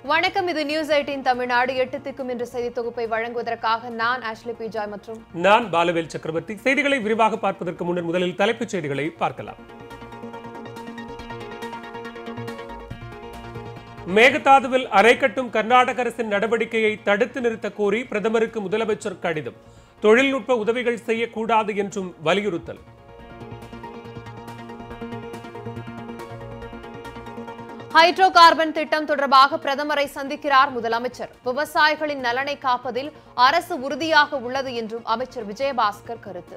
வணக்கம், இது நியூஸ் 18 தமிழ்நாடு. 8 திக்கும் என்ற செய்தி தொகுப்பை வழங்குவதற்காக நான் ஆஷ்லி பிஜாய் மற்றும் நான் பாலவேல் சக்கரவர்த்தி. செய்திகளை விரிவாக பார்ப்பதற்கு முன்னர் முதலில் தலைப்புச் செய்திகளை பார்க்கலாம். மேகதாதுவில் அணை கட்டும் கர்நாடக அரசின் நடவடிக்கையை தடுத்து நிறுத்த கோரி பிரதமருக்கு முதலமைச்சர் கடிதம். தொழில்நுட்ப உதவிகள் செய்யக்கூடாது என்றும் வலியுறுத்தல். ஹைட்ரோ கார்பன் திட்டம் தொடர்பாக பிரதமரை சந்திக்கிறார் முதலமைச்சர். விவசாயிகளின் நலனை காப்பதில் அரசு உறுதியாக உள்ளது என்றும் அமைச்சர் விஜயபாஸ்கர் கருத்து.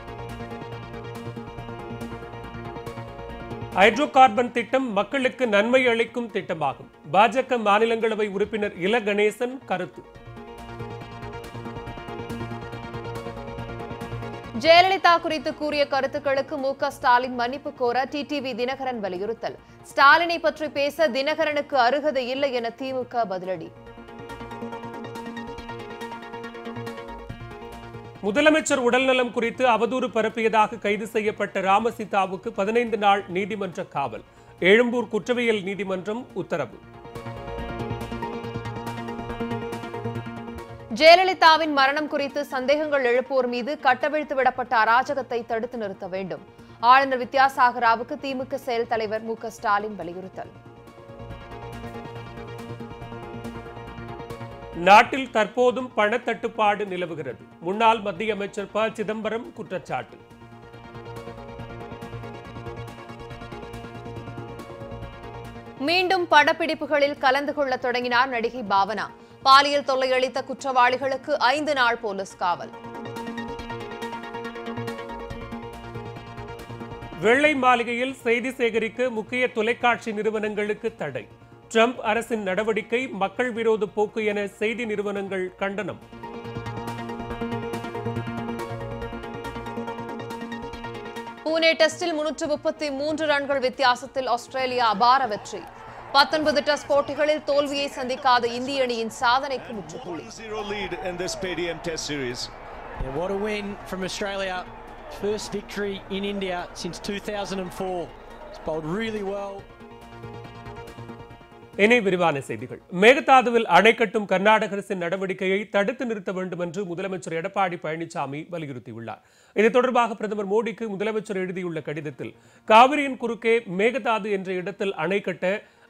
ஹைட்ரோ கார்பன் திட்டம் மக்களுக்கு நன்மை அளிக்கும் திட்டமாகும். பாஜக மாநிலங்களவை உறுப்பினர் இல கணேசன் கருத்து. ஜெயலலிதா குறித்து கூறிய கருத்துக்களுக்கு மு.க. ஸ்டாலின் மன்னிப்பு கோர டிடிவி தினகரன் வலியுறுத்தல். ஸ்டாலினை பற்றி பேச தினகரனுக்கு அருகதை இல்லை என திமுக பதிலடி. முதலமைச்சர் உடல்நலம் குறித்து அவதூறு பரப்பியதாக கைது செய்யப்பட்ட ராமசீதாவுக்கு 15 நாள் நீதிமன்ற காவல். எழும்பூர் குற்றவியல் நீதிமன்றம் உத்தரவு. ஜெயலலிதாவின் மரணம் குறித்து சந்தேகங்கள் எழுப்போர் மீது கட்டவிழ்த்து விடப்பட்ட அராஜகத்தை தடுத்து நிறுத்த வேண்டும். ஆளுநர் வித்யாசாகர் ராவுக்கு திமுக செயல் தலைவர் மு.க. ஸ்டாலின் வலியுறுத்தல். நாட்டில் தற்போதும் பணத்தட்டுப்பாடு நிலவுகிறது. முன்னாள் மத்திய அமைச்சர் ப. சிதம்பரம் குற்றச்சாட்டு. மீண்டும் படப்பிடிப்புகளில் கலந்து கொள்ள தொடங்கினார் நடிகை பாவனா. பாலியல் தொல்லை அளித்த குற்றவாளிகளுக்கு 5 நாள் போலீஸ் காவல். வெள்ளை மாளிகையில் செய்தி சேகரிக்க முக்கிய தொலைக்காட்சி நிறுவனங்களுக்கு தடை. ட்ரம்ப் அரசின் நடவடிக்கை மக்கள் விரோத போக்கு என செய்தி நிறுவனங்கள் கண்டனம். புனே டெஸ்டில் 333 ரன்கள் வித்தியாசத்தில் ஆஸ்திரேலியா அபார வெற்றி. 19 டெஸ்ட் போட்டிகளில் தோல்வியை சந்திக்காத இந்திய அணியின் சாதனைக்கு முற்றுப்புள்ளி. What a win from Australia. First victory in India since 2004. It's bowled really well. இனி விரிவான செய்திகள். மேகதாதுவில் அணை கட்டும் கர்நாடக அரசின் நடவடிக்கையை தடுத்து நிறுத்த வேண்டும் என்று முதலமைச்சர் எடப்பாடி பழனிசாமி வலியுறுத்தியுள்ளார். இது தொடர்பாக பிரதமர் மோடிக்கு முதலமைச்சர் எழுதியுள்ள கடிதத்தில் காவிரியின் குறுக்கே மேகதாது என்ற இடத்தில் அணை கட்ட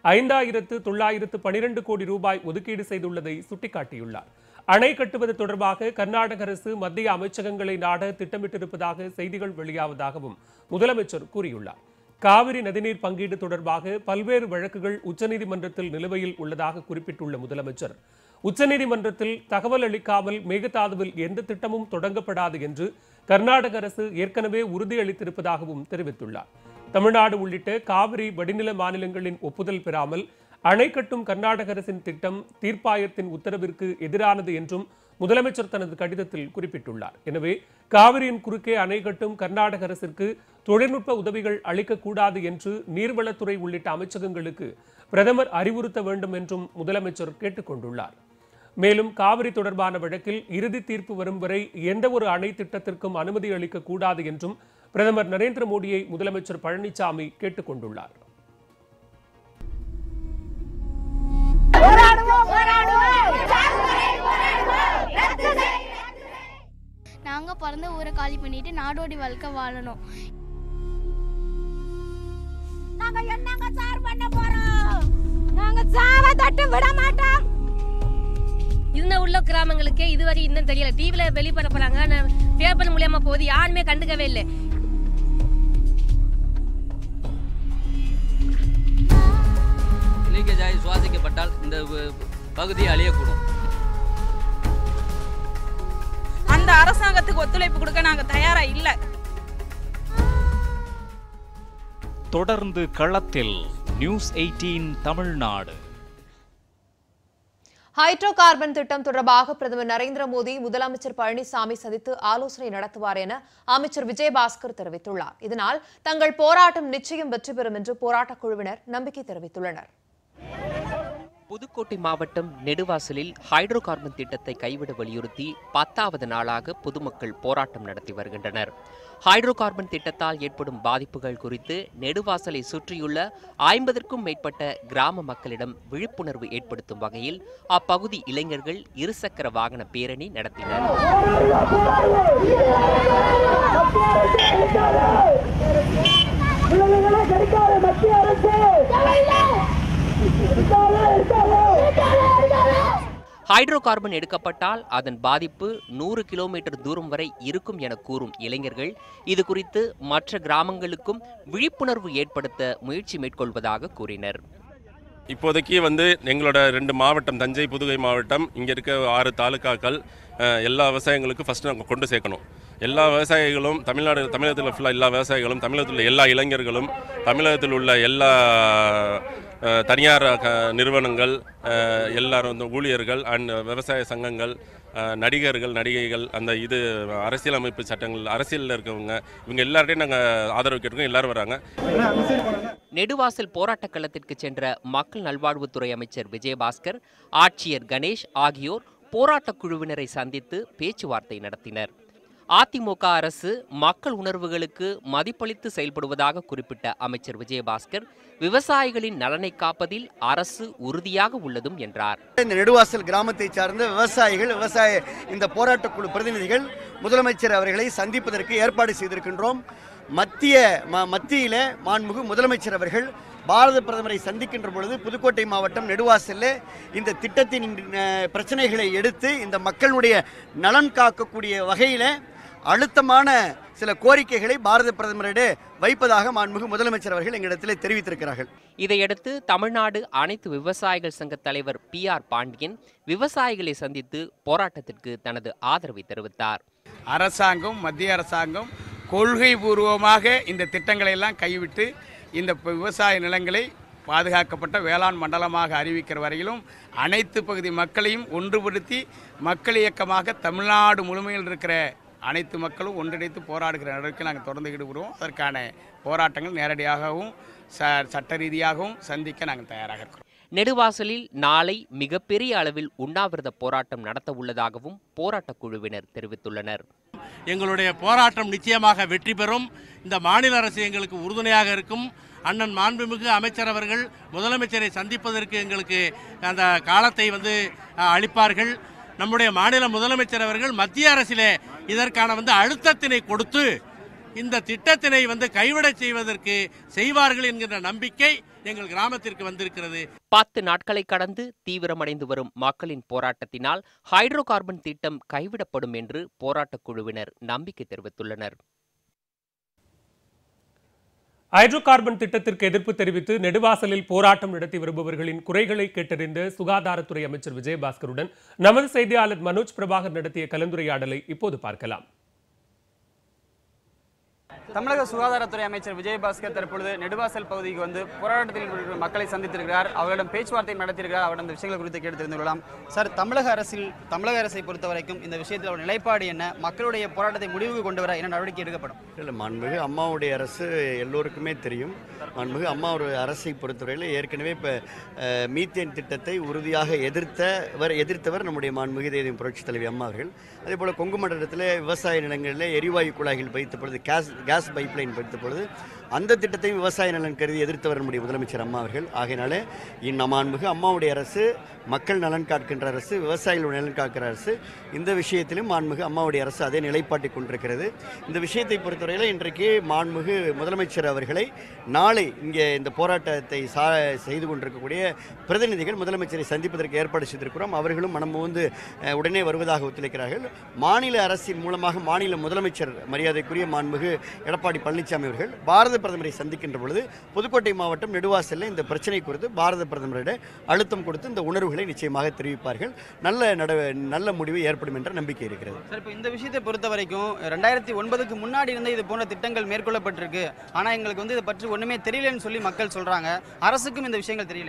5,912 கோடி ரூபாய் ஒதுக்கீடு செய்துள்ளதை சுட்டிக்காட்டியுள்ளார். அணை கட்டுவது தொடர்பாக கர்நாடக அரசு மத்திய அமைச்சகங்களை நாட திட்டமிட்டிருப்பதாக செய்திகள் வெளியாவதாகவும் முதலமைச்சர் கூறியுள்ளார். காவிரி நதிநீர் பங்கீடு தொடர்பாக பல்வேறு வழக்குகள் உச்சநீதிமன்றத்தில் நிலுவையில் உள்ளதாக குறிப்பிட்டுள்ள முதலமைச்சர், உச்சநீதிமன்றத்தில் தகவல் அளிக்காமல் மேகதாதுவில் எந்த திட்டமும் தொடங்கப்படாது என்று கர்நாடக அரசு ஏற்கனவே உறுதியளித்திருப்பதாகவும் தெரிவித்துள்ளார். தமிழ்நாடு உள்ளிட்ட காவிரி வடிநில மாநிலங்களின் ஒப்புதல் பெறாமல் அணை கட்டும் கர்நாடக அரசின் திட்டம் தீர்ப்பாயத்தின் உத்தரவிற்கு எதிரானது என்றும் முதலமைச்சர் தனது கடிதத்தில் குறிப்பிட்டுள்ளார். எனவே காவிரியின் குறுக்கே அணை கட்டும் கர்நாடக அரசிற்கு தொழில்நுட்ப உதவிகள் அளிக்கக்கூடாது என்று நீர்வளத்துறை உள்ளிட்ட அமைச்சகங்களுக்கு பிரதமர் அறிவுறுத்த வேண்டும் என்றும் முதலமைச்சர் கேட்டுக் கொண்டுள்ளார். மேலும் காவிரி தொடர்பான வழக்கில் இறுதி தீர்ப்பு வரும் வரை எந்த ஒரு அணை திட்டத்திற்கும் அனுமதி அளிக்கக்கூடாது என்றும் பிரதமர் நரேந்திர மோடியை முதலமைச்சர் பழனிசாமி கேட்டுக் கொண்டுள்ளார். நாங்க பிறந்த ஊரை காலி பண்ணிட்டு நாடோடி வாழ்க்கை வாழணும். நாங்க என்னங்க சார் பண்ண போறோம்? நாங்க சாவ தட்டு விட மாட்டோம். இந்த உள்ள கிராமங்களுக்கே இதுவரை இன்னும் தெரியல. டிவில வெளிப்பரப்புறாங்க, பேப்பர் மூலமா போது யாருமே கண்டுக்கவே இல்லை. லீக்கேஜ் ஆகி சுவாசிக்கப்பட்டால் இந்த பகுதி அழியக்கூடும். அந்த அரசாங்கத்துக்கு ஒத்துழைப்பு கொடுக்க நாங்க தயாரா இல்ல. தொடர்ந்து களத்தில் நியூஸ் 18 தமிழ்நாடு. ஹைட்ரோ கார்பன் திட்டம் தொடர்பாக பிரதமர் நரேந்திர மோடி முதலமைச்சர் பழனிசாமி சந்தித்து ஆலோசனை நடத்துவார் என அமைச்சர் விஜயபாஸ்கர் தெரிவித்துள்ளார். இதனால் தங்கள் போராட்டம் நிச்சயம் வெற்றி பெறும் என்று போராட்டக் குழுவினர் நம்பிக்கை தெரிவித்துள்ளனர். புதுக்கோட்டை மாவட்டம் நெடுவாசலில் ஹைட்ரோ கார்பன் திட்டத்தை கைவிட வலியுறுத்தி 10வது நாளாக பொதுமக்கள் போராட்டம் நடத்தி வருகின்றனர். ஹைட்ரோ கார்பன் திட்டத்தால் ஏற்படும் பாதிப்புகள் குறித்து நெடுவாசலை சுற்றியுள்ள 50க்கும் மேற்பட்ட கிராம மக்களிடம் விழிப்புணர்வு ஏற்படுத்தும் வகையில் அப்பகுதி இளைஞர்கள் இருசக்கர வாகன பேரணி நடத்தினர். ஹைட்ரோ கார்பன் எடுக்கப்பட்டால் அதன் பாதிப்பு 100 கிலோமீட்டர் தூரம் வரை இருக்கும் என கூறும் இளைஞர்கள் இது குறித்து மற்ற கிராமங்களுக்கும் விழிப்புணர்வு ஏற்படுத்த முயற்சி மேற்கொள்வதாக கூறினர். இப்போதைக்கு எங்களோட 2 மாவட்டம், தஞ்சை புதுகை மாவட்டம், இங்கே இருக்க 6 தாலுக்காக்கள் எல்லா விவசாயிகளுக்கும் ஃபஸ்ட்டு நாங்கள் கொண்டு சேர்க்கணும். எல்லா விவசாயிகளும் தமிழகத்தில் ஃபுல்லாக எல்லா விவசாயிகளும், தமிழகத்தில் உள்ள எல்லா இளைஞர்களும், தமிழகத்தில் உள்ள எல்லா தனியார் நிறுவனங்கள், எல்லாரும் ஊழியர்கள் அண்ட் விவசாய சங்கங்கள், நடிகர்கள், நடிகைகள், அந்த அரசியலமைப்பு சட்டங்கள், அரசியலில் இருக்கவங்க, இவங்க எல்லார்ட்டையும் நாங்கள் ஆதரவு கேட்டுருக்கோம். எல்லாரும் வராங்க. நெடுவாசல் போராட்ட களத்திற்கு சென்ற மக்கள் நல்வாழ்வுத்துறை அமைச்சர் விஜயபாஸ்கர், ஆட்சியர் கணேஷ் ஆகியோர் போராட்டக் குழுவினரை சந்தித்து பேச்சுவார்த்தை நடத்தினர். அதிமுக அரசு மக்கள் உணர்வுகளுக்கு மதிப்பளித்து செயல்படுவதாக குறிப்பிட்ட அமைச்சர் விஜயபாஸ்கர், விவசாயிகளின் நலனை காப்பதில் அரசு உறுதியாக உள்ளதும் என்றார். இந்த நெடுவாசல் கிராமத்தை சார்ந்த விவசாயிகள், இந்த போராட்டக்குழு பிரதிநிதிகள் முதலமைச்சர் அவர்களை சந்திப்பதற்கு ஏற்பாடு செய்திருக்கின்றோம். மத்தியில மாண்புமிகு முதலமைச்சர் அவர்கள் பாரத பிரதமரை சந்திக்கின்ற பொழுது புதுக்கோட்டை மாவட்டம் நெடுவாசலில் இந்த திட்டத்தின் பிரச்சனைகளை எடுத்து இந்த மக்களுடைய நலன் காக்கக்கூடிய வகையில் அழுத்தமான சில கோரிக்கைகளை பாரத பிரதமரிடம் வைப்பதாக மாண்புமிகு முதலமைச்சர் அவர்கள் எங்களிடத்தில் தெரிவித்திருக்கிறார்கள். இதையடுத்து தமிழ்நாடு அனைத்து விவசாயிகள் சங்க தலைவர் PR பாண்டியன் விவசாயிகளை சந்தித்து போராட்டத்திற்கு தனது ஆதரவை தெரிவித்தார். அரசாங்கம், மத்திய அரசாங்கம் கொள்கை பூர்வமாக இந்த திட்டங்களை எல்லாம் கைவிட்டு இந்த விவசாய நிலங்களை பாதுகாக்கப்பட்ட வேளாண் மண்டலமாக அறிவிக்கிற வரையிலும் அனைத்து பகுதி மக்களையும் ஒன்றுபடுத்தி மக்கள் இயக்கமாக தமிழ்நாடு முழுமையில் இருக்கிற அனைத்து மக்களும் ஒன்றிணைத்து போராடுகிற நடவடிக்கை நாங்கள் தொடர்ந்து ஈடுபடுவோம். அதற்கான போராட்டங்கள் நேரடியாகவும் சட்ட ரீதியாகவும் சந்திக்க நாங்கள் தயாராக இருக்கிறோம். நெடுவாசலில் நாளை மிகப்பெரிய அளவில் உண்ணாவிரத போராட்டம் நடத்த உள்ளதாகவும் போராட்டக் குழுவினர் தெரிவித்துள்ளனர். எங்களுடைய போராட்டம் நிச்சயமாக வெற்றி பெறும். இந்த மாநில அரசு எங்களுக்கு உறுதுணையாக இருக்கும். அண்ணன் மாண்புமிகு அமைச்சர் அவர்கள் முதலமைச்சரை சந்திப்பதற்கு எங்களுக்கு அந்த காலத்தை அளிப்பார்கள். நம்முடைய மாநில முதலமைச்சர் அவர்கள் மத்திய அரசிலே இதற்கான அழுத்தத்தினை கொடுத்து இந்த திட்டத்தினை கைவிட செய்வதற்கு செய்வார்கள் என்கின்ற நம்பிக்கை எங்கள் கிராமத்திற்கு வந்திருக்கிறது. 10 நாட்களை கடந்து தீவிரமடைந்து வரும் மக்களின் போராட்டத்தினால் ஹைட்ரோ கார்பன் திட்டம் கைவிடப்படும் என்று போராட்டக் குழுவினர் நம்பிக்கை தெரிவித்துள்ளனர். ஹைட்ரோ கார்பன் திட்டத்திற்கு எதிர்ப்பு தெரிவித்து நெடுவாசலில் போராட்டம் நடத்தி வருபவர்களின் குறைகளை கேட்டறிந்த சுகாதாரத்துறை அமைச்சர் விஜயபாஸ்கருடன் நமது செய்தியாளர் மனோஜ் பிரபாகர் நடத்திய கலந்துரையாடலை இப்போது பார்க்கலாம். தமிழக சுகாதாரத்துறை அமைச்சர் விஜயபாஸ்கர் தற்பொழுது நெடுவாசல் பகுதிக்கு போராட்டத்தில் மக்களை சந்தித்திருக்கிறார். அவர்களிடம் பேச்சுவார்த்தை நடத்தியிருக்கிறார். அவரிடம் இந்த விஷயங்கள் குறித்து கேட்டு தெரிந்து கொள்ளலாம். சார், தமிழக அரசை பொறுத்த வரைக்கும் இந்த விஷயத்தில் ஒரு நிலைப்பாடு என்ன? மக்களுடைய போராட்டத்தை முடிவுக்கு கொண்டு வர என்ன நடவடிக்கை எடுக்கப்படும்? இல்லை, மாண்புமிகு அம்மாவுடைய அரசு எல்லோருக்குமே தெரியும். மாண்புமிகு அம்மாவுடைய அரசை பொறுத்தவரையில் ஏற்கனவே இப்போ மீத்தேன் திட்டத்தை உறுதியாக எதிர்த்தவர் நம்முடைய மாண்புமிகு தேசிய புரட்சித் தலைவி அம்மா அவர்கள். அதே போல் கொங்கு மண்டலத்தில் விவசாய நிலங்களில் எரிவாயு குழாய்கள் வைத்த பொழுது கேஸ் பைப்லைன் வைத்த பொழுது அந்த திட்டத்தையும் விவசாய நலன் கருதி எதிர்த்தவர் நம்முடைய முதலமைச்சர் அம்மா அவர்கள். ஆகையினாலே மாண்புமிகு அம்மாவுடைய அரசு மக்கள் நலன் காக்கின்ற அரசு, விவசாயிகள் நலன் காக்கிற அரசு. இந்த விஷயத்திலும் மாண்புமிகு அம்மாவுடைய அரசு அதே நிலைப்பாட்டை கொண்டிருக்கிறது. இந்த விஷயத்தை பொறுத்தவரையில் இன்றைக்கு மாண்புமிகு முதலமைச்சர் அவர்களை நாளை இங்கே இந்த போராட்டத்தை செய்து கொண்டிருக்கக்கூடிய பிரதிநிதிகள் முதலமைச்சரை சந்திப்பதற்கு ஏற்பாடு செய்திருக்கிறோம். அவர்களும் மனமுந்து உடனே வருவதாக ஒத்துழைக்கிறார்கள். மாநில அரசின் மூலமாக மாநில முதலமைச்சர் மரியாதைக்குரிய மாண்புமிகு எடப்பாடி பழனிசாமி அவர்கள் பாரத பிரதமரை சந்திக்கின்ற பொழுது புதுக்கோட்டை மாவட்டம் நெடுவாசலில் இந்த பிரச்சனை குறித்து பாரத பிரதமரிடம் அழுத்தம் கொடுத்து இந்த உணர்வுகளை நிச்சயமாக தெரிவிப்பார்கள். நல்ல முடிவு ஏற்படும் என்ற நம்பிக்கை இருக்கிறது. சார், இப்போ இந்த விஷயத்தை பொறுத்த வரைக்கும் 2009க்கு முன்னாடி இருந்த இது போன்ற திட்டங்கள் மேற்கொள்ளப்பட்டிருக்கு. ஆனால் எங்களுக்கு இதை பற்றி ஒன்றுமே தெரியலன்னு சொல்லி மக்கள் சொல்கிறாங்க. அரசுக்கும் இந்த விஷயங்கள் தெரியலையா?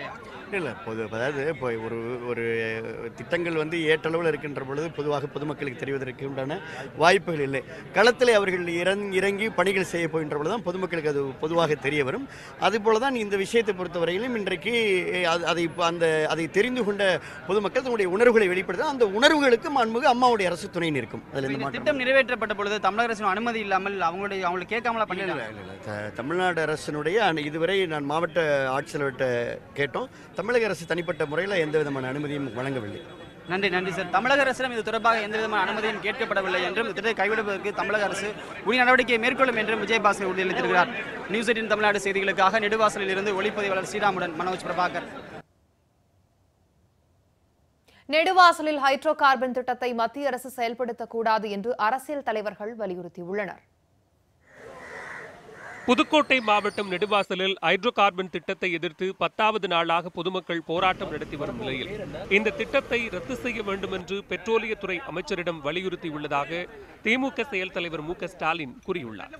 இல்லை அதாவது இப்போ ஒரு திட்டங்கள் வந்து ஏற்றளவில் இருக்கின்ற பொழுது பொதுவாக பொதுமக்களுக்கு தெரிவதற்கு உண்டான வாய்ப்புகள் இல்லை. களத்தில் அவர்கள் இறங்கி பணிகள் செய்ய போகின்ற பொழுது தான் பொதுமக்களுக்கு அது பொதுவாக தெரிய வரும். அதுபோல தான் இந்த விஷயத்தை பொறுத்தவரையிலும் இன்றைக்கு அதை தெரிந்து கொண்ட பொதுமக்கள் தன்னுடைய உணர்வுகளை வெளிப்படுத்த அந்த உணர்வுகளுக்கு மாண்புமிகு அம்மாவுடைய அரசு துணை நிற்கும். அதில் திட்டம் நிறைவேற்றப்பட்ட பொழுது தமிழக அரசின் அனுமதி இல்லாமல் அவங்களுக்கு கேட்காமலா பண்ணிடல. தமிழ்நாடு அரசினுடைய இதுவரை நான் மாவட்ட ஆட்சியர்கிட்ட கேட்டோம். தமிழக அரசு தனிப்பட்ட முறையில் எந்த விதமான அனுமதியும் வழங்கவில்லை. நன்றி சார். தமிழக அரசிடம் இது தொடர்பாக எந்த விதமான அனுமதியும் கேட்கப்படவில்லை என்றும் இந்த திட்டத்தை கைவிடுவதற்கு தமிழக அரசு உரிய நடவடிக்கையை மேற்கொள்ளும் என்றும் விஜயபாஸ்கர் உறுதியளித்திருக்கிறார். நியூஸ் 18 தமிழ்நாடு செய்திகளுக்காக நெடுவாசலில் இருந்து ஒளிப்பதிவாளர் ஸ்ரீராமுடன் மனோஜ் பிரபாகர். நெடுவாசலில் ஹைட்ரோ கார்பன் திட்டத்தை மத்திய அரசு செயல்படுத்தக்கூடாது என்று அரசியல் தலைவர்கள் வலியுறுத்தியுள்ளனர். புதுக்கோட்டை மாவட்டம் நெடுவாசலில் ஹைட்ரோ கார்பன் திட்டத்தை எதிர்த்து 10வது நாளாக பொதுமக்கள் போராட்டம் நடத்தி வரும் நிலையில் இந்த திட்டத்தை ரத்து செய்ய வேண்டும் என்று பெட்ரோலியத்துறை அமைச்சரிடம் வலியுறுத்தியுள்ளதாக திமுக செயல் தலைவர் மு க ஸ்டாலின் கூறியுள்ளார்.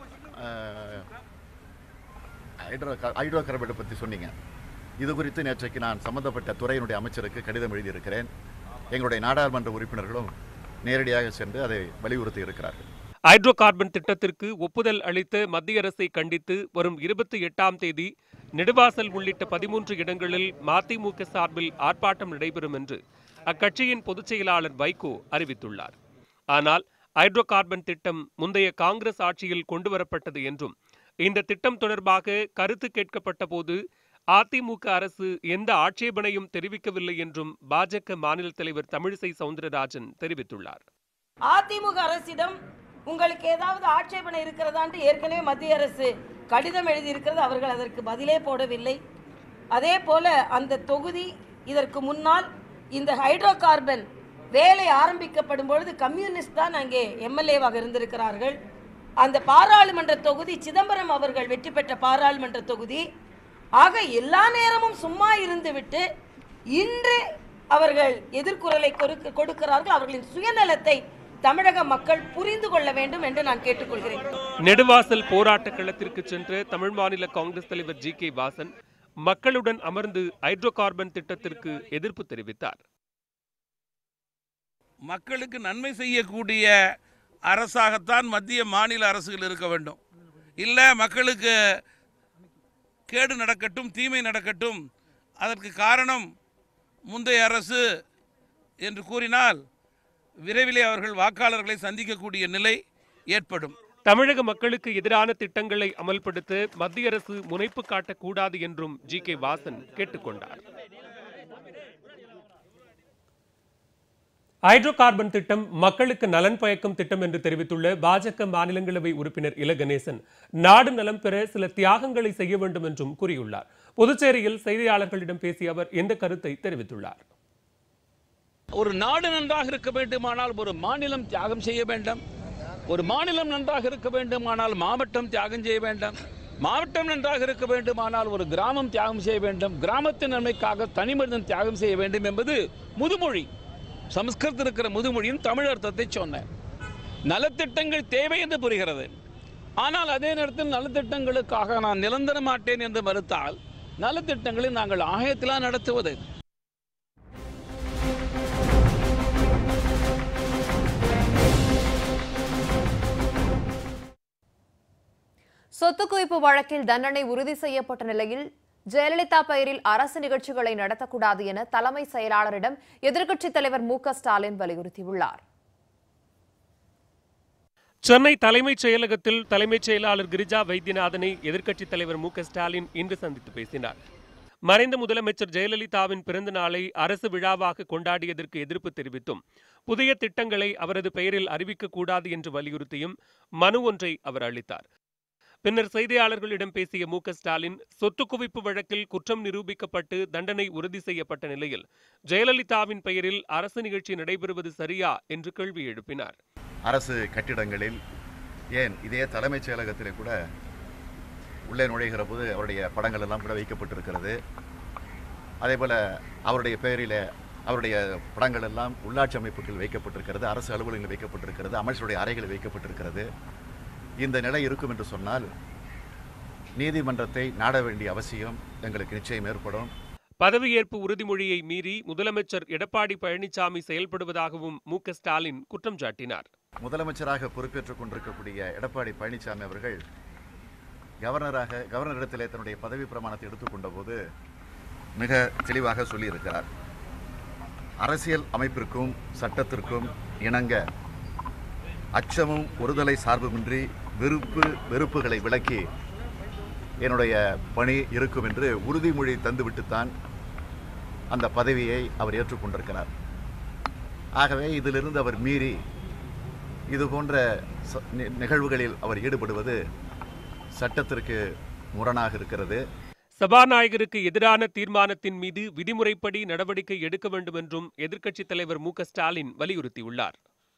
ஹைட்ரோ கார்பனை பற்றி சொன்னீங்க. இது குறித்து நேற்றைக்கு நான் சம்பந்தப்பட்ட துறையினுடைய அமைச்சருக்கு கடிதம் எழுதியிருக்கிறேன். எங்களுடைய நாடாளுமன்ற உறுப்பினர்களும் நேரடியாக சென்று அதை வலியுறுத்தி இருக்கிறார்கள். ஹைட்ரோ கார்பன் திட்டத்திற்கு ஒப்புதல் அளித்த மத்திய அரசை கண்டித்து வரும் 28ஆம் தேதி நெடுவாசல் உள்ளிட்ட 13 இடங்களில் மதிமுக சார்பில் ஆர்ப்பாட்டம் நடைபெறும் என்று அக்கட்சியின் பொதுச் செயலாளர் வைகோ அறிவித்துள்ளார். ஆனால் ஹைட்ரோ கார்பன் திட்டம் முந்தைய காங்கிரஸ் ஆட்சியில் கொண்டுவரப்பட்டது என்றும் இந்த திட்டம் தொடர்பாக கருத்து கேட்கப்பட்ட போது அதிமுக அரசு எந்த ஆட்சேபனையும் தெரிவிக்கவில்லை என்றும் பாஜக மாநில தலைவர் தமிழிசை சவுந்தரராஜன் தெரிவித்துள்ளார். அதிமுக அரசிடம் உங்களுக்கு ஏதாவது ஆட்சேபனை இருக்கிறதான்ட்டு ஏற்கனவே மத்திய அரசு கடிதம் எழுதியிருக்கிறது. அவர்கள் அதற்கு பதிலே போடவில்லை. அதே போல அந்த தொகுதி இதற்கு முன்னால் இந்த ஹைட்ரோ கார்பன் வேலை ஆரம்பிக்கப்படும் பொழுது கம்யூனிஸ்ட் தான் அங்கே எம்எல்ஏவாக இருந்திருக்கிறார்கள். அந்த பாராளுமன்ற தொகுதி சிதம்பரம் அவர்கள் வெற்றி பெற்ற பாராளுமன்ற தொகுதி. ஆக எல்லா நேரமும் சும்மா இருந்துவிட்டு இன்று அவர்கள் எதிர்குரலை கொடுக்கிறார்கள். அவர்களின் சுயநலத்தை தமிழக மக்கள் புரிந்து கொள்ள வேண்டும் என்று நான் கேட்டுக்கொள்கிறேன். நெடுவாசல் போராட்ட களத்திற்கு சென்ற தமிழ் மாநில காங்கிரஸ் தலைவர் ஜி.கே. வாசன் மக்களுடன் அமர்ந்து ஹைட்ரோ கார்பன் திட்டத்திற்கு எதிர்ப்பு தெரிவித்தார். மக்களுக்கு நன்மை செய்யக்கூடிய அரசாகத்தான் மத்திய மாநில அரசுகள் இருக்க வேண்டும். இல்லை மக்களுக்கு கேடு நடக்கட்டும், தீமை நடக்கட்டும், அதற்கு காரணம் முந்தைய அரசு என்று கூறினால் விரைவிலே அவர்கள் வாக்காளர்களை சந்திக்கக்கூடிய நிலை ஏற்படும். தமிழக மக்களுக்கு எதிரான திட்டங்களை அமல்படுத்த மத்திய அரசு முனைப்பு காட்டக்கூடாது என்றும் ஜி.கே. வாசன் கேட்டுக்கொண்டார். ஹைட்ரோ கார்பன் திட்டம் மக்களுக்கு நலன் பயக்கும் திட்டம் என்று தெரிவித்துள்ள பாஜக மாநிலங்களவை உறுப்பினர் இல கணேசன் நாடு நலம் பெற சில தியாகங்களை செய்ய வேண்டும் என்றும் கூறியுள்ளார். புதுச்சேரியில் செய்தியாளர்களிடம் பேசிய அவர் இந்த கருத்தை தெரிவித்துள்ளார். ஒரு நாடு நன்றாக இருக்க வேண்டுமானால் ஒரு மாநிலம் தியாகம் செய்ய வேண்டும். ஒரு மாநிலம் நன்றாக இருக்க வேண்டுமானால் மாவட்டம் தியாகம் செய்ய வேண்டும். மாவட்டம் நன்றாக இருக்க வேண்டுமானால் ஒரு கிராமம் தியாகம் செய்ய வேண்டும். கிராமத்தின் நன்மைக்காக தனி மனிதன் தியாகம் செய்ய வேண்டும் என்பது முதுமொழி. சமஸ்கிருதத்தில் இருக்கிற முதுமொழியின் தமிழ் அர்த்தத்தை சொன்னேன். நலத்திட்டங்கள் தேவை என்று புரிகிறது. ஆனால் அதே நேரத்தில் நலத்திட்டங்களுக்காக நான் நிரந்தர மாட்டேன் என்று மறுத்தால் நலத்திட்டங்களை நாங்கள் ஆயத்திலா நடத்துவது? சொத்து குவிப்பு வழக்கில் தண்டனை உறுதி செய்யப்பட்ட நிலையில் ஜெயலலிதா பெயரில் அரசு நிகழ்ச்சிகளை நடத்தக்கூடாது என தலைமை செயலாளரிடம் எதிர்க்கட்சித் தலைவர் மு க ஸ்டாலின் வலியுறுத்தியுள்ளார். சென்னை தலைமைச் செயலகத்தில் தலைமைச் செயலாளர் கிரிஜா வைத்தியநாதனை எதிர்க்கட்சித் தலைவர் மு க ஸ்டாலின் இன்று சந்தித்து பேசினார். மறைந்த முதலமைச்சர் ஜெயலலிதாவின் பிறந்த நாளை அரசு விழாவாக கொண்டாடியதற்கு எதிர்ப்பு தெரிவித்தும் புதிய திட்டங்களை அவரது பெயரில் அறிவிக்கக்கூடாது என்று வலியுறுத்தியும் மனு ஒன்றை அவர் அளித்தார். பின்னர் செய்தியாளர்களிடம் பேசிய மு க ஸ்டாலின் சொத்து குவிப்பு வழக்கில் குற்றம் நிரூபிக்கப்பட்டு தண்டனை உறுதி செய்யப்பட்ட நிலையில் ஜெயலலிதாவின் பெயரில் அரசு நிகழ்ச்சி நடைபெறுவது சரியா என்று கேள்வி எழுப்பினார். அரசு கட்டிடங்களில் ஏன் இதே தலைமைச் செயலகத்திலே கூட உள்ளே நுழைகிற போது அவருடைய படங்கள் எல்லாம் கூட வைக்கப்பட்டிருக்கிறது. அதே போல் அவருடைய பெயரில் அவருடைய படங்கள் எல்லாம் உள்ளாட்சி அமைப்புகள் வைக்கப்பட்டிருக்கிறது, அரசு அலுவலகங்கள் வைக்கப்பட்டிருக்கிறது, அமைச்சருடைய அறைகள் வைக்கப்பட்டிருக்கிறது. இந்த நிலை இருக்கும் என்று சொன்னால் நீதிமன்றத்தை நாட வேண்டிய அவசியம் எங்களுக்கு நிச்சயம் ஏற்படும். பதவியேற்பு உறுதிமொழியை மீறி முதலமைச்சர் எடப்பாடி பழனிசாமி செயல்படுவதாகவும் மு.க. ஸ்டாலின் குற்றம் சாட்டினார். முதலமைச்சராக பொறுப்பேற்றுக் கொண்டிருக்கக்கூடிய எடப்பாடி பழனிசாமி அவர்கள் கவர்னரிடத்திலே தன்னுடைய பதவி பிரமாணத்தை எடுத்துக்கொண்ட போது மிக தெளிவாக சொல்லியிருக்கிறார். அரசியல் அமைப்பிற்கும் சட்டத்திற்கும் இணங்க அச்சமும் ஒருதலை சார்புமின்றி வெறுப்புகளை விலக்கி என்னுடைய பணி இருக்கும் என்று உறுதிமொழி தந்துவிட்டுத்தான் அந்த பதவியை அவர் ஏற்றுக்கொண்டிருக்கிறார். ஆகவே இதிலிருந்து அவர் மீறி இது போன்ற நிகழ்வுகளில் அவர் ஈடுபடுவது சட்டத்திற்கு முரணாக இருக்கிறது. சபாநாயகருக்கு எதிரான தீர்மானத்தின் மீது விதிமுறைப்படி நடவடிக்கை எடுக்க வேண்டும் என்றும் எதிர்க்கட்சித் தலைவர் மு.க. ஸ்டாலின் வலியுறுத்தியுள்ளார்.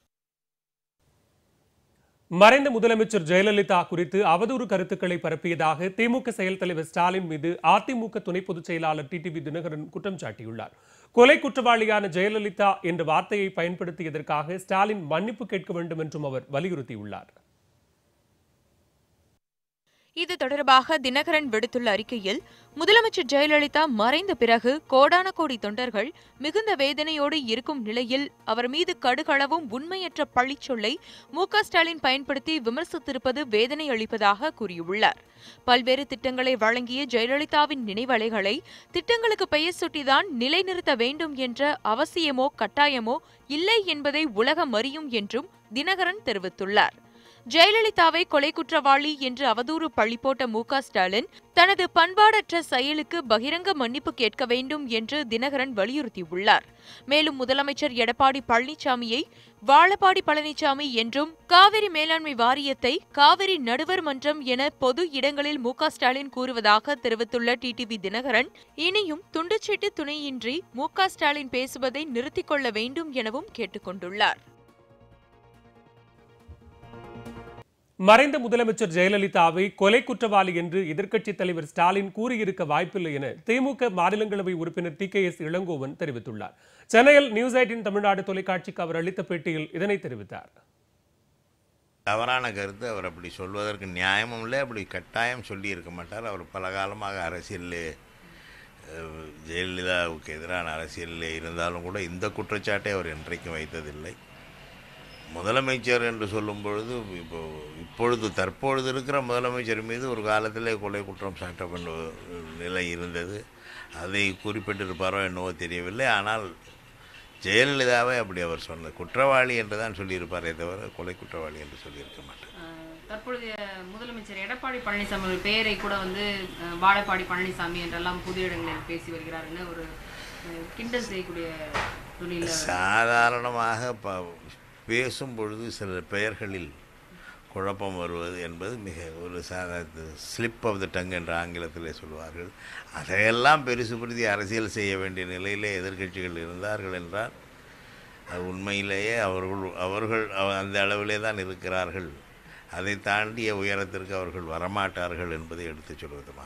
மறைந்த முதலமைச்சர் ஜெயலலிதா குறித்து அவதூறு கருத்துக்களை பரப்பியதாக திமுக செயல் தலைவர் ஸ்டாலின் மீது அதிமுக துணை பொதுச் செயலாளர் டிடிவி தினகரன் குற்றம் சாட்டியுள்ளார். கொலை குற்றவாளியான ஜெயலலிதா என்ற வார்த்தையை பயன்படுத்தியதற்காக ஸ்டாலின் மன்னிப்பு கேட்க வேண்டும் என்றும் அவர் வலியுறுத்தியுள்ளார். இது தொடர்பாக தினகரன் விடுத்துள்ள அறிக்கையில், முதலமைச்சர் ஜெயலலிதா மறைந்த பிறகு கோடான கோடி தொண்டர்கள் மிகுந்த வேதனையோடு இருக்கும் நிலையில் அவர் மீது கடுகளவும் உண்மையற்ற பழிச்சொல்லை மு.க. ஸ்டாலின் பயன்படுத்தி விமர்சித்திருப்பது வேதனை அளிப்பதாக கூறியுள்ளார். பல்வேறு திட்டங்களை வழங்கிய ஜெயலலிதாவின் நினைவலைகளை திட்டங்களுக்கு பெயர் சுட்டிதான் நிலைநிறுத்த வேண்டும் என்ற அவசியமோ கட்டாயமோ இல்லை என்பதை உலகம் அறியும் என்றும் தினகரன் தெரிவித்துள்ளார். ஜெயலலிதாவை கொலை குற்றவாளி என்று அவதூறு பழி போட்ட மு.க. ஸ்டாலின் தனது பண்பாடற்ற செயலுக்கு பகிரங்க மன்னிப்பு கேட்க வேண்டும் என்று தினகரன் வலியுறுத்தியுள்ளார். மேலும் முதலமைச்சர் எடப்பாடி பழனிசாமியை வாழப்பாடி பழனிசாமி என்றும், காவிரி மேலாண்மை வாரியத்தை காவிரி நடுவர் மன்றம் என பொது இடங்களில் மு.க. ஸ்டாலின் கூறுவதாக தெரிவித்துள்ள டிடிவி தினகரன், இனியும் துண்டுச்சீட்டு துணையின்றி மு.க. ஸ்டாலின் பேசுவதை நிறுத்திக் கொள்ள வேண்டும் எனவும் கேட்டுக் கொண்டுள்ளார். மறைந்த முதலமைச்சர் ஜெயலலிதாவை கொலை குற்றவாளி என்று எதிர்க்கட்சித் தலைவர் ஸ்டாலின் கூறியிருக்க வாய்ப்பில்லை என திமுக மாநிலங்களவை உறுப்பினர் டி.கே.எஸ். இளங்கோவன் தெரிவித்துள்ளார். சென்னையில் நியூஸ் 18 தமிழ்நாடு தொலைக்காட்சிக்கு அவர் அளித்த பேட்டியில் இதனை தெரிவித்தார். தவறான கருத்து அவர் அப்படி சொல்வதற்கு நியாயமும் இல்லை, அப்படி கட்டாயம் சொல்லி இருக்க மாட்டார். அவர் பல காலமாக அரசியலில் ஜெயலலிதாவுக்கு எதிரான அரசியலில் இருந்தாலும் கூட இந்த குற்றச்சாட்டை அவர் என்றைக்கும் வைத்ததில்லை. முதலமைச்சர் என்று சொல்லும் பொழுது தற்பொழுது இருக்கிற முதலமைச்சர் மீது ஒரு காலத்திலே கொலை குற்றம் சாட்டப்பட்ட நிலை இருந்தது. அதை குறிப்பிட்டிருப்பாரோ என்னவோ தெரியவில்லை. ஆனால் ஜெயலலிதாவை அப்படி அவர் சொன்னது குற்றவாளி என்று தான் சொல்லியிருப்பாரே தவிர கொலை குற்றவாளி என்று சொல்லியிருக்க மாட்டார். தற்பொழுதைய முதலமைச்சர் எடப்பாடி பழனிசாமி பெயரை கூட வாழப்பாடி பழனிசாமி என்றெல்லாம் பொது இடங்களில் பேசி வருகிறாருன்னு ஒரு கிண்டல் செய்யக்கூடிய துணியில் சாதாரணமாக பேசும் பொழுது சில பெயர்களில் குழப்பம் வருவது என்பது மிக ஒரு ஸ்லிப் ஆஃப் த டங் என்ற ஆங்கிலத்திலே சொல்வார்கள். அதையெல்லாம் பெருசுபடுத்தி அரசியல் செய்ய வேண்டிய நிலையிலே எதிர்க்கட்சிகள் இருந்தார்கள் என்றால் அது உண்மையிலேயே அவர்கள் அந்த அளவிலே தான் இருக்கிறார்கள். அதை தாண்டிய உயரத்திற்கு அவர்கள் வரமாட்டார்கள் என்பதை எடுத்துச் சொல்வதுமாக.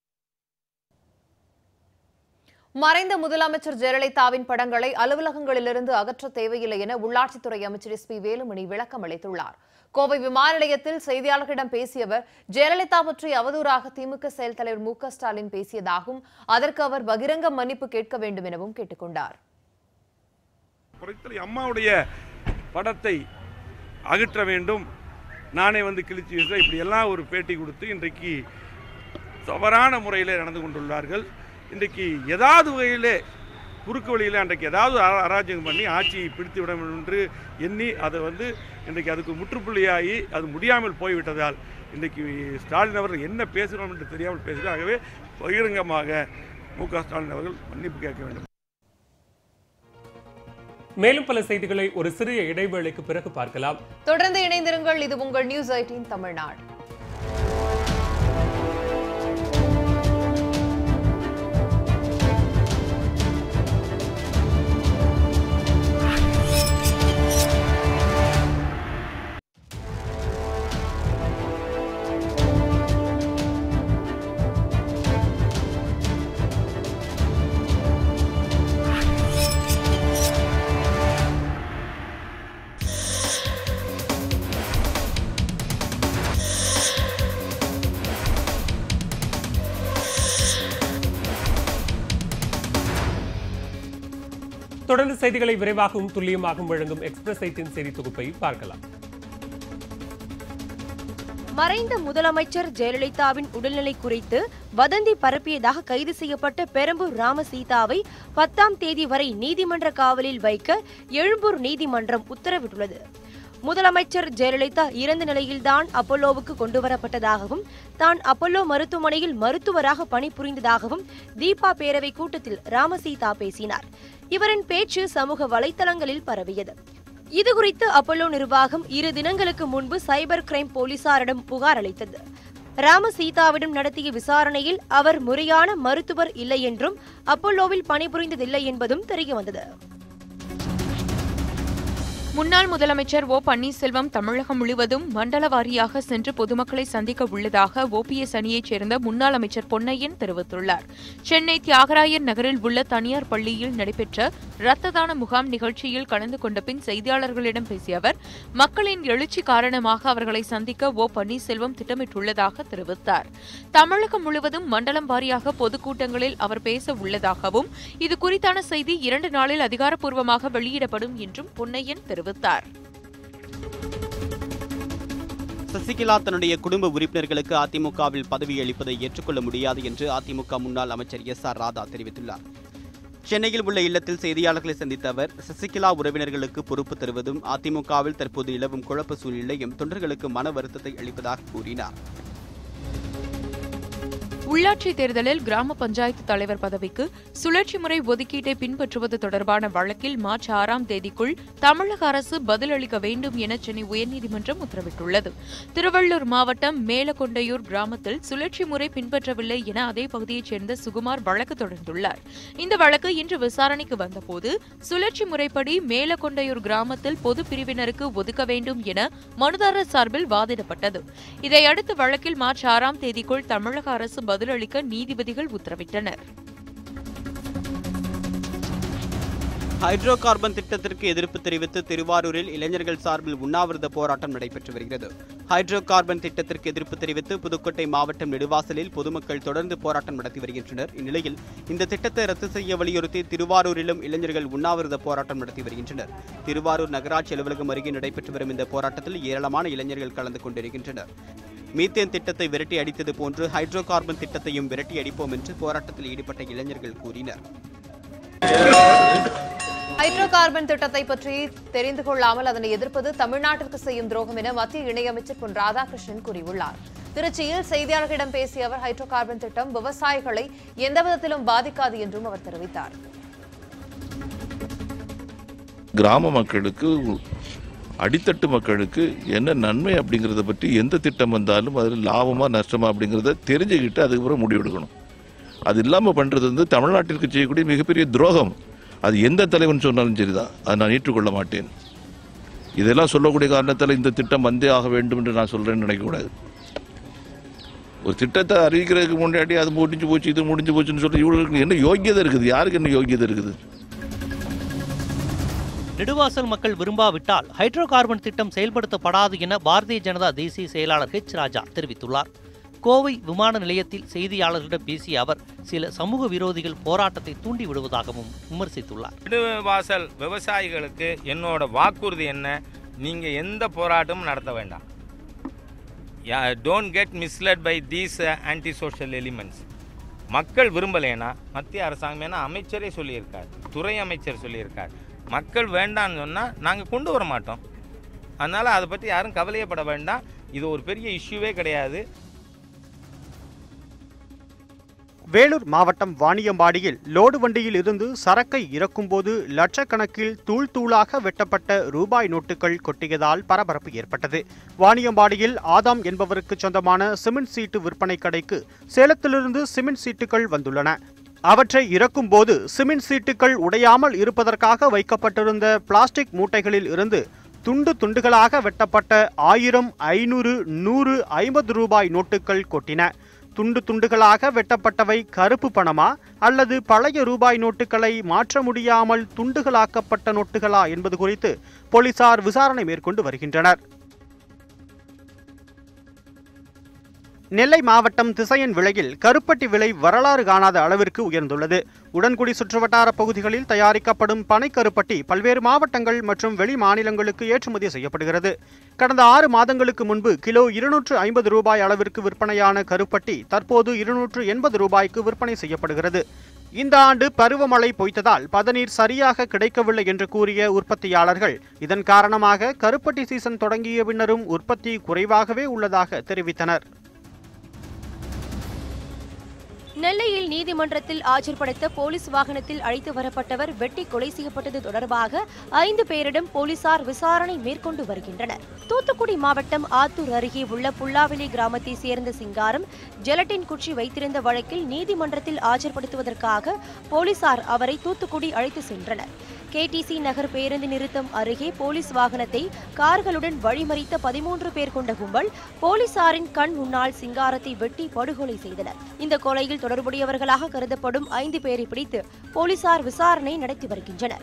மறைந்த முதலமைச்சர் ஜெயலலிதாவின் படங்களை அலுவலகங்களிலிருந்து அகற்ற தேவையில்லை என உள்ளாட்சித்துறை அமைச்சர் எஸ்.பி. வேலுமணி விளக்கம் அளித்துள்ளார். கோவை விமான நிலையத்தில் செய்தியாளர்களிடம் பேசிய அவர், ஜெயலலிதா பற்றி அவதூறாக திமுக செயல் தலைவர் மு.க. ஸ்டாலின் பேசியதாகவும் அதற்கு அவர் பகிரங்க மன்னிப்பு கேட்க வேண்டும் எனவும் கேட்டுக் கொண்டார். அம்மாவுடைய படத்தை அகற்ற வேண்டும், நானே கிழிச்சு வீசுறேன், இப்படி எல்லாம் ஒரு பேட்டி கொடுத்து இன்றைக்கு தவறான முறையில் நடந்து கொண்டுள்ளார்கள். இன்றைக்கு ஏதாவது வகையிலே குறுக்கு வழியில் அன்றைக்கு ஏதாவது அராஜகம் பண்ணி ஆட்சியை பிடித்து விட வேண்டும் என்று எண்ணி அதை இன்றைக்கு அதுக்கு முற்றுப்புள்ளியாகி அது முடியாமல் போய்விட்டதால் இன்றைக்கு ஸ்டாலின் அவர்கள் என்ன பேசுகிறோம் என்று தெரியாமல் பேசுகிறார். ஆகவே பகிரங்கமாக மு.க. ஸ்டாலின் அவர்கள் மன்னிப்பு கேட்க வேண்டும். மேலும் பல செய்திகளை ஒரு சிறிய இடைவேளைக்கு பிறகு பார்க்கலாம். தொடர்ந்து இணைந்திருங்கள். இது உங்கள் நியூஸ் 18 தமிழ்நாடு. தொடர்ந்து செய்திகளை விரைவாகவும் துல்லியமாகவும் வழங்கும் எக்ஸ்பிரஸ் 8 செய்தி தொகுப்பை பார்க்கலாம். மறைந்த முதலமைச்சர் ஜெயலலிதாவின் உடல்நிலை குறித்து வதந்தி பரப்பியதாக கைது செய்யப்பட்ட பெரம்பூர் ராமசீதாவை 10ஆம் தேதி வரை நீதிமன்ற காவலில் வைக்க எழும்பூர் நீதிமன்றம் உத்தரவிட்டுள்ளது. முதலமைச்சர் ஜெயலலிதா இறந்த நிலையில்தான் அப்பல்லோவுக்கு கொண்டுவரப்பட்டதாகவும் தான் அப்பல்லோ மருத்துவமனையில் மருத்துவராக பணிபுரிந்ததாகவும் தீபா பேரவை கூட்டத்தில் ராமசீதா பேசினார். இவரின் பேச்சு சமூக வலைதளங்களில் பரவியது. இதுகுறித்து அப்பல்லோ நிர்வாகம் 2 தினங்களுக்கு முன்பு சைபர் கிரைம் போலீசாரிடம் புகார் அளித்தது. ராமசீதாவிடம் நடத்திய விசாரணையில் அவர் முறையான மருத்துவர் இல்லை என்றும் அப்பல்லோவில் பணிபுரிந்ததில்லை என்பதும் தெரியவந்தது. முன்னாள் முதலமைச்சர் ஓ பன்னீர்செல்வம் தமிழகம் முழுவதும் மண்டல வாரியாக சென்று பொதுமக்களை சந்திக்க உள்ளதாக ஓபிஎஸ் அணியைச் சேர்ந்த முன்னாள் அமைச்சர் பொன்னையன் தெரிவித்துள்ளார். சென்னை தியாகராயர் நகரில் உள்ள தனியார் பள்ளியில் நடைபெற்ற இரத்த தான முகாம் நிகழ்ச்சியில் கலந்து கொண்ட பின் செய்தியாளர்களிடம் பேசிய அவர், மக்களின் எழுச்சி காரணமாக அவர்களை சந்திக்க ஓ பன்னீர்செல்வம் திட்டமிட்டுள்ளதாக தெரிவித்தார். தமிழகம் முழுவதும் மண்டலம் வாரியாக பொதுக்கூட்டங்களில் அவர் பேச உள்ளதாகவும் இது குறித்தான செய்தி 2 நாளில் அதிகாரப்பூர்வமாக வெளியிடப்படும் என்றும் பொன்னையன் தெரிவித்தார். சசிகலா தன்னுடைய குடும்ப உறுப்பினர்களுக்கு அதிமுகவில் பதவி அளிப்பதை ஏற்றுக்கொள்ள முடியாது என்று அதிமுக முன்னாள் அமைச்சர் எஸ்.ஆர். ராதா தெரிவித்துள்ளார். சென்னையில் உள்ள இல்லத்தில் செய்தியாளர்களை சந்தித்த அவர், சசிகலா உறவினர்களுக்கு பொறுப்பு தருவதும் அதிமுகவில் தற்போது நிலவும் குழப்ப சூழ்நிலையும் தொண்டர்களுக்கு மன வருத்தத்தை அளிப்பதாக கூறினார். உள்ளாட்சி தேர்தலில் கிராம பஞ்சாயத்து தலைவர் பதவிக்கு சுழற்சி முறை ஒதுக்கீட்டை பின்பற்றுவது தொடர்பான வழக்கில் மார்ச் 6ஆம் தேதிக்குள் தமிழக அரசு பதிலளிக்க வேண்டும் என சென்னை உயர்நீதிமன்றம் உத்தரவிட்டுள்ளது. திருவள்ளூர் மாவட்டம் மேலக்கொண்டையூர் கிராமத்தில் சுழற்சி முறை பின்பற்றவில்லை என அதே பகுதியைச் சேர்ந்த சுகுமார் வழக்கு தொடர்ந்துள்ளார். இந்த வழக்கு இன்று விசாரணைக்கு வந்தபோது சுழற்சி முறைப்படி மேலக்கொண்டையூர் கிராமத்தில் பொது பிரிவினருக்கு ஒதுக்க வேண்டும் என மனுதாரர் சார்பில் வாதிடப்பட்டது. இதையடுத்து வழக்கில் மார்ச் 6ஆம் தேதிக்குள் தமிழக அரசு பதிலளிக்க நீதிபதிகள் உத்தரவிட்டனர். ஹைட்ரோ கார்பன் திட்டத்திற்கு எதிர்ப்பு தெரிவித்து திருவாரூரில் இளைஞர்கள் சார்பில் உண்ணாவிரத போராட்டம் நடைபெற்று வருகிறது. ஹைட்ரோ கார்பன் திட்டத்திற்கு எதிர்ப்பு தெரிவித்து புதுக்கோட்டை மாவட்டம் நெடுவாசலில் பொதுமக்கள் தொடர்ந்து போராட்டம் நடத்தி வருகின்றனர். இந்நிலையில் இந்த திட்டத்தை ரத்து செய்ய வலியுறுத்தி திருவாரூரிலும் இளைஞர்கள் உண்ணாவிரத போராட்டம் நடத்தி வருகின்றனர். திருவாரூர் நகராட்சி அலுவலகம் அருகே நடைபெற்று வரும் இந்த போராட்டத்தில் ஏராளமான இளைஞர்கள் கலந்து கொண்டிருக்கின்றனர். மீத்தேன் திட்டத்தை விரட்டி அடித்தது போன்று ஹைட்ரோ கார்பன் திட்டத்தையும் விரட்டி அடிப்போம் என்று போராட்டத்தில் ஈடுபட்ட இளைஞர்கள் கூறினர். ஹைட்ரோ கார்பன் திட்டத்தை பற்றி தெரிந்து கொள்ளாமல் அதனை எதிர்ப்பது தமிழ்நாட்டிற்கு செய்யும் துரோகம் என மத்திய இணையமைச்சர் பொன் ராதாகிருஷ்ணன் கூறியுள்ளார். திருச்சியில் செய்தியாளர்களிடம் பேசிய அவர், ஹைட்ரோ கார்பன் திட்டம் விவசாயிகளை எந்த விதத்திலும் பாதிக்காது என்றும் அவர் தெரிவித்தார். கிராம மக்களுக்கு, அடித்தட்டு மக்களுக்கு என்ன நன்மை அப்படிங்கிறத பற்றி எந்த திட்டம் வந்தாலும் அதில் லாபமா நஷ்டமா அப்படிங்கிறத தெரிஞ்சுக்கிட்டு அதுக்கப்புறம் முடிவெடுக்கணும். அது இல்லாமல் பண்ணுறது வந்து தமிழ்நாட்டிற்கு செய்யக்கூடிய மிகப்பெரிய துரோகம். அது எந்த தலைவன் சொன்னாலும் சரிதான், அதை நான் ஏற்றுக்கொள்ள மாட்டேன். இதெல்லாம் சொல்லக்கூடிய காரணத்தால் இந்த திட்டம் வந்தே ஆக வேண்டும் என்று நான் சொல்கிறேன்னு நினைக்கக்கூடாது. ஒரு திட்டத்தை அறிவிக்கிறதுக்கு முன்னாடி அது முடிஞ்சு போச்சு, இது முடிஞ்சு போச்சுன்னு சொல்லி இவங்களுக்கு என்ன யோகியதை இருக்குது? யாருக்கு என்ன யோகியதை இருக்குது? நெடுவாசல் மக்கள் விரும்பாவிட்டால் ஹைட்ரோ கார்பன் திட்டம் செயல்படுத்தப்படாது என பாரதிய ஜனதா தேசிய செயலாளர் ஹெச். ராஜா தெரிவித்துள்ளார். கோவை விமான நிலையத்தில் செய்தியாளர்களிடம் பேசிய அவர், சில சமூக விரோதிகள் போராட்டத்தை தூண்டி விடுவதாகவும் விமர்சித்துள்ளார். நெடுவாசல் விவசாயிகளுக்கு என்னோட வாக்குறுதி என்ன, நீங்க எந்த போராட்டமும் நடத்த வேண்டாம். Don't get misled by these anti social elements. மக்கள் விரும்பலைன்னா மத்திய அரசாங்கம், ஏன்னா அமைச்சரே சொல்லியிருக்கார், துறை அமைச்சர் சொல்லியிருக்கார், மக்கள் வேண்டான்னு சொன்னால் நாங்கள் கொண்டு வர மாட்டோம். அதனால் அதை பற்றி யாரும் கவலையப்பட வேண்டாம். இது ஒரு பெரிய இஷ்யூவே கிடையாது. வேலூர் மாவட்டம் வாணியம்பாடியில் லோடு வண்டியில் இருந்து சரக்கை இறக்கும்போது லட்சக்கணக்கில் தூள் தூளாக வெட்டப்பட்ட ரூபாய் நோட்டுகள் கொட்டியதால் பரபரப்பு ஏற்பட்டது. வாணியம்பாடியில் ஆதாம் என்பவருக்கு சொந்தமான சிமெண்ட் சீட்டு விற்பனை கடைக்கு சேலத்திலிருந்து சிமெண்ட் சீட்டுகள் வந்துள்ளன. அவற்றை இறக்கும்போது சிமெண்ட் சீட்டுகள் உடையாமல் இருப்பதற்காக வைக்கப்பட்டிருந்த பிளாஸ்டிக் மூட்டைகளில் இருந்து துண்டு துண்டுகளாக வெட்டப்பட்ட 1000, 500, 100, 50 ரூபாய் நோட்டுகள் கொட்டின. துண்டு துண்டுகளாக வெட்டப்பட்டவை கருப்பு பணமா அல்லது பழைய ரூபாய் நோட்டுகளை மாற்ற முடியாமல் துண்டுகளாக்கப்பட்ட நோட்டுகளா என்பது குறித்து போலீசார் விசாரணை மேற்கொண்டு வருகின்றனர். நெல்லை மாவட்டம் திசையன் விலையில் கருப்பட்டி விலை வரலாறு காணாத அளவிற்கு உயர்ந்துள்ளது. உடன்குடி சுற்றுவட்டார பகுதிகளில் தயாரிக்கப்படும் பனை கருப்பட்டி பல்வேறு மாவட்டங்கள் மற்றும் வெளி மாநிலங்களுக்கு ஏற்றுமதி செய்யப்படுகிறது. கடந்த 6 மாதங்களுக்கு முன்பு கிலோ 250 ரூபாய் அளவிற்கு விற்பனையான கருப்பட்டி தற்போது 280 ரூபாய்க்கு விற்பனை செய்யப்படுகிறது. இந்த ஆண்டு பருவமழை பொய்த்ததால் பதநீர் சரியாக கிடைக்கவில்லை என்று கூறிய உற்பத்தியாளர்கள் இதன் காரணமாக கருப்பட்டி சீசன் தொடங்கிய பின்னரும் உற்பத்தி குறைவாகவே உள்ளதாக தெரிவித்தனர். நெல்லையில் நீதிமன்றத்தில் ஆஜர்படுத்த போலீஸ் வாகனத்தில் அழைத்து வரப்பட்டவர் வெட்டி கொலை செய்யப்பட்டது தொடர்பாக 5 பேரிடம் போலீசார் விசாரணை மேற்கொண்டு வருகின்றனர். தூத்துக்குடி மாவட்டம் ஆத்தூர் அருகே உள்ள புல்லாவெளி கிராமத்தை சேர்ந்த சிங்காரம் ஜெலட்டின் குச்சி வைத்திருந்த வழக்கில் நீதிமன்றத்தில் ஆஜர்படுத்துவதற்காக போலீசார் அவரை தூத்துக்குடி அழைத்து சென்றனர். கேடிசி நகர் பேருந்து நிறுத்தம் அருகே போலீஸ் வாகனத்தை கார்களுடன் வழிமறித்த 13 பேர் கொண்ட கும்பல் போலீசாரின் கண் முன்னால் சிங்காரத்தை வெட்டி படுகொலை செய்தனர். இந்த கொலையில் தொடர்புடையவர்களாக கருதப்படும் 5 பேரை பிடித்து போலீசார் விசாரணை நடத்தி வருகின்றனர்.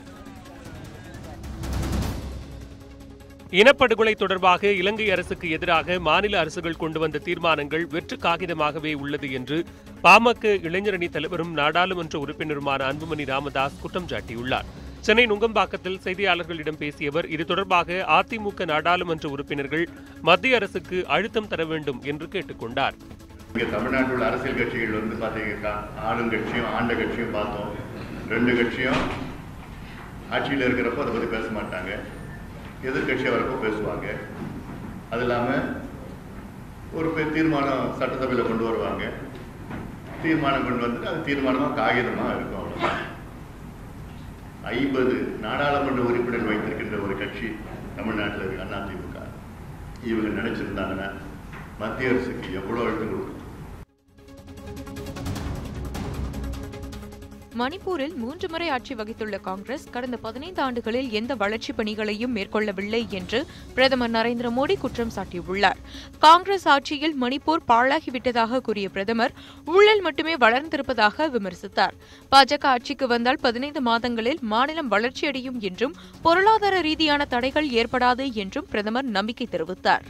இனப்படுகொலை தொடர்பாக இலங்கை அரசுக்கு எதிராக மாநில அரசுகள் கொண்டு வந்த தீர்மானங்கள் வெற்று காகிதமாகவே உள்ளது என்று பாமக இளைஞரணி தலைவரும் நாடாளுமன்ற உறுப்பினருமான அன்புமணி ராமதாஸ் குற்றம் சாட்டியுள்ளார். சென்னை நுங்கம்பாக்கத்தில் செய்தியாளர்களிடம் பேசிய அவர் இது தொடர்பாக அதிமுக நாடாளுமன்ற உறுப்பினர்கள் மத்திய அரசுக்கு அழுத்தம் தர வேண்டும் என்று கேட்டுக்கொண்டார். தமிழ்நாட்டில் உள்ள அரசியல் கட்சிகள் வந்து பார்த்தீங்கன்னா ஆளுங்கட்சியும் ஆண்ட கட்சியும் பார்த்தோம். 2 கட்சியும் ஆட்சியில் இருக்கிறப்போ அதை பற்றி பேச மாட்டாங்க, எதிர்கட்சியாக வரப்போ பேசுவாங்க. அது இல்லாமல் ஒரு தீர்மானம் சட்டசபையில் கொண்டு வருவாங்க. தீர்மானம் கொண்டு வந்துட்டு அது தீர்மானமாக காகிதமாக இருக்கும். 50 நாடாளுமன்ற உறுப்பினர் வைத்திருக்கின்ற ஒரு கட்சி தமிழ்நாட்டில் இருக்கு அதிமுக. இவங்க நினைச்சிருந்தாங்கன்னா மத்திய அரசுக்கு எவ்வளோ அழுத்தம் கொடுக்கும். மணிப்பூரில் 3 முறை ஆட்சி வகித்துள்ள காங்கிரஸ் கடந்த 15 ஆண்டுகளில் எந்த வளர்ச்சிப் பணிகளையும் மேற்கொள்ளவில்லை என்று பிரதமர் நரேந்திர மோடி குற்றம் சாட்டியுள்ளார். காங்கிரஸ் ஆட்சியில் மணிப்பூர் பாழாகிவிட்டதாக கூறிய பிரதமர் ஊழல் மட்டுமே வளர்ந்திருப்பதாக விமர்சித்தார். பாஜக ஆட்சிக்கு வந்தால் 15 மாதங்களில் மாநிலம் வளர்ச்சியடையும் என்றும் பொருளாதார ரீதியான தடைகள் ஏற்படாது என்றும் பிரதமர் நம்பிக்கை தெரிவித்தார்.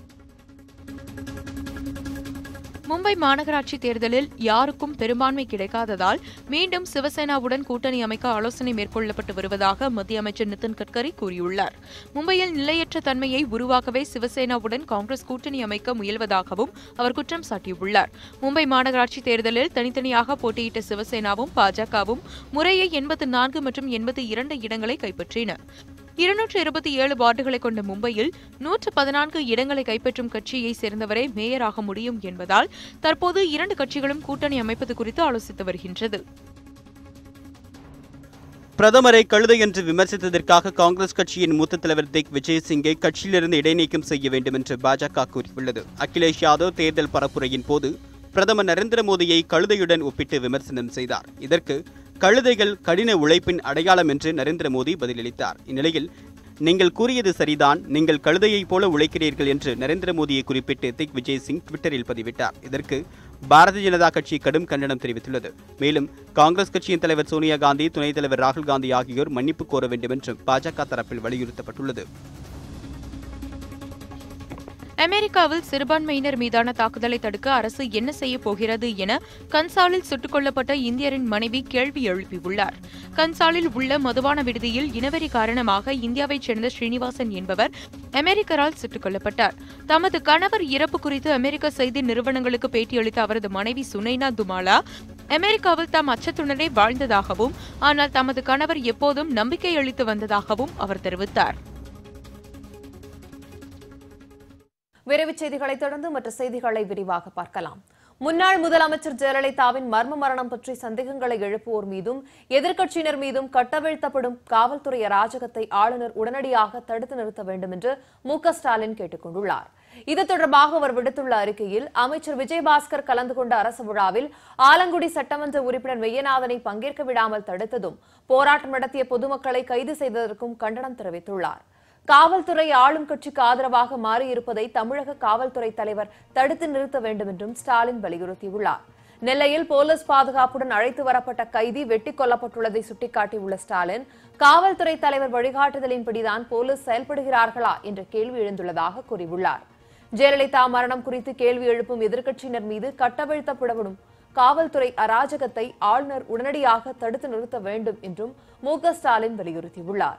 மும்பை மாநகராட்சி தேர்தலில் யாருக்கும் பெரும்பான்மை கிடைக்காததால் மீண்டும் சிவசேனாவுடன் கூட்டணி அமைக்க ஆலோசனை மேற்கொள்ளப்பட்டு வருவதாக மத்திய அமைச்சர் நிதின் கட்கரி கூறியுள்ளார். மும்பையில் நிலையற்ற தன்மையை உருவாக்கவே சிவசேனாவுடன் காங்கிரஸ் கூட்டணி அமைக்க முயல்வதாகவும் அவர் குற்றம் சாட்டியுள்ளார். மும்பை மாநகராட்சி தேர்தலில் தனித்தனியாக போட்டியிட்ட சிவசேனாவும் பாஜகவும் முறையே 84 மற்றும் 82 இடங்களை கைப்பற்றின. 227 வார்டுகளை கொண்ட மும்பையில் 114 இடங்களை கைப்பற்றும் கட்சியை சேர்ந்தவரே மேயராக முடியும் என்பதால் தற்போது 2 கட்சிகளும் கூட்டணி அமைப்பது குறித்து ஆலோசித்து வருகின்றது. பிரதமரை கழுதை என்று விமர்சித்ததற்காக காங்கிரஸ் கட்சியின் மூத்த தலைவர் திக் விஜய் சிங்கை கட்சியிலிருந்து இடைநீக்கம் செய்ய வேண்டும் என்று பாஜக கூறியுள்ளது. அகிலேஷ் யாதவ் தேர்தல் பரப்புரையின் போது பிரதமர் நரேந்திர மோடியை கழுதையுடன் ஒப்பிட்டு விமர்சனம் செய்தார். இதற்கு கழுதைகள் கடின உழைப்பின் அடையாளம் என்று நரேந்திர மோடி பதிலளித்தார். இந்நிலையில் நீங்கள் கூறியது சரிதான், நீங்கள் கழுதையைப் போல உழைக்கிறீர்கள் என்று நரேந்திர மோடியை குறிப்பிட்டு திக் விஜய் சிங் ட்விட்டரில் பதிவிட்டார். இதற்கு பாரதிய ஜனதா கட்சி கடும் கண்டனம் தெரிவித்துள்ளது. மேலும் காங்கிரஸ் கட்சியின் தலைவர் சோனியா காந்தி, துணைத் தலைவர் ராகுல் காந்தி ஆகியோர் மன்னிப்பு கோர வேண்டும் என்றும் பாஜக தரப்பில் வலியுறுத்தப்பட்டுள்ளது. அமெரிக்காவில் சிறுபான்மையினர் மீதான தாக்குதலை தடுக்க அரசு என்ன செய்ய போகிறது என கன்சாலில் சுட்டுக் கொல்லப்பட்ட இந்தியரின் மனைவி கேள்வி எழுப்பியுள்ளார். கன்சாலில் உள்ள மதுபான விடுதியில் இனவெறி காரணமாக இந்தியாவைச் சேர்ந்த ஸ்ரீனிவாசன் என்பவர் அமெரிக்கரால் சுட்டுக் கொல்லப்பட்டார். தமது கணவர் இறப்பு குறித்து அமெரிக்க செய்தி நிறுவனங்களுக்கு பேட்டியளித்த அவரது மனைவி சுனைனா துமாலா அமெரிக்காவில் தாம் அச்சத்துடனே வாழ்ந்ததாகவும் ஆனால் தமது கணவர் எப்போதும் நம்பிக்கை அளித்து வந்ததாகவும் அவர் தெரிவித்தார். விரைவுச் செய்திகளை தொடர்ந்து மற்ற செய்திகளை விரிவாக பார்க்கலாம். முன்னாள் முதலமைச்சர் ஜெயலலிதாவின் மர்ம மரணம் பற்றி சந்தேகங்களை எழுப்புவோர் மீதும் எதிர்க்கட்சியினர் மீதும் கட்டவிழ்த்தப்படும் காவல்துறை அராஜகத்தை ஆளுநர் உடனடியாக தடுத்து நிறுத்த வேண்டும் என்று மு.க. ஸ்டாலின் கேட்டுக் கொண்டுள்ளார். இது தொடர்பாக அவர் விடுத்துள்ள அறிக்கையில் அமைச்சர் விஜயபாஸ்கர் கலந்து கொண்ட அரசு விழாவில் ஆலங்குடி சட்டமன்ற உறுப்பினர் மெய்யநாதனை பங்கேற்க விடாமல் தடுத்ததும் போராட்டம் நடத்திய பொதுமக்களை கைது செய்ததற்கும் கண்டனம் தெரிவித்துள்ளார். காவல்துறை ஆளும் கட்சிக்கு ஆதரவாக மாறியிருப்பதை தமிழக காவல்துறை தலைவர் தடுத்து நிறுத்த வேண்டும் என்றும் ஸ்டாலின் வலியுறுத்தியுள்ளார். நெல்லையில் போலீஸ் பாதுகாப்புடன் அழைத்து வரப்பட்ட கைதி வெட்டிக் கொல்லப்பட்டுள்ளதை சுட்டிக்காட்டியுள்ள ஸ்டாலின் காவல்துறை தலைவர் வழிகாட்டுதலின்படிதான் போலீஸ் செயல்படுகிறார்களா என்ற கேள்வி எழுந்துள்ளதாக கூறியுள்ளார். ஜெயலலிதா மரணம் குறித்து கேள்வி எழுப்பும் எதிர்க்கட்சியினர் மீது கட்டவிழ்த்தப்படும் காவல்துறை அராஜகத்தை ஆளுநர் உடனடியாக தடுத்து நிறுத்த வேண்டும் என்றும் மு.க. ஸ்டாலின் வலியுறுத்தியுள்ளார்.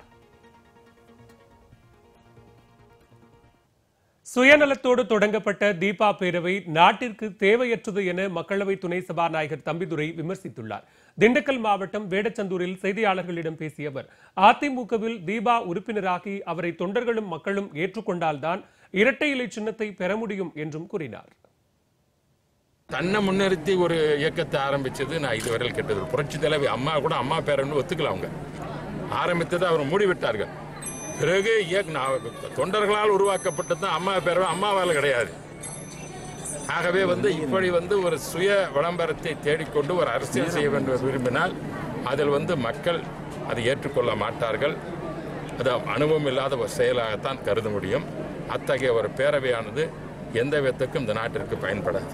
சுயநலத்தோடு தொடங்கப்பட்ட தீபா பேரவை நாட்டிற்கு தேவையற்றது என மக்களவை துணை சபாநாயகர் தம்பிதுரை விமர்சித்துள்ளார். திண்டுக்கல் மாவட்டம் வேடச்சந்தூரில் செய்தியாளர்களிடம் பேசிய அவர், அதிமுகவில் தீபா உறுப்பினராகி அவரை தொண்டர்களும் மக்களும் ஏற்றுக்கொண்டால்தான் இரட்டை இலை சின்னத்தை பெற முடியும் என்றும் கூறினார். தன்னை முன்னிறுத்தி ஒரு இயக்கத்தை ஆரம்பிச்சது நான் இதுவரையில் கேட்டது. புரட்சி தலைவி அம்மா கூட அம்மா பேரன்னு ஒத்துக்கலாம். அவங்க ஆரம்பித்ததை அவர் மூடிவிட்டார்கள். பிறகு தொண்டர்களால் உருவாக்கப்பட்டது அம்மா பேரவை, அம்மாவால் கிடையாது. ஆகவே இப்படி ஒரு சுய விளம்பரத்தை தேடிக்கொண்டு ஒரு அரசியல் செய்ய வேண்டும் விரும்பினால் அதில் மக்கள் அதை ஏற்றுக்கொள்ள மாட்டார்கள். அது அனுபவம் இல்லாத ஒரு செயலாகத்தான் கருத முடியும். அத்தகைய ஒரு பேரவையானது எந்த விதத்துக்கும் இந்த நாட்டிற்கு பயன்படாது.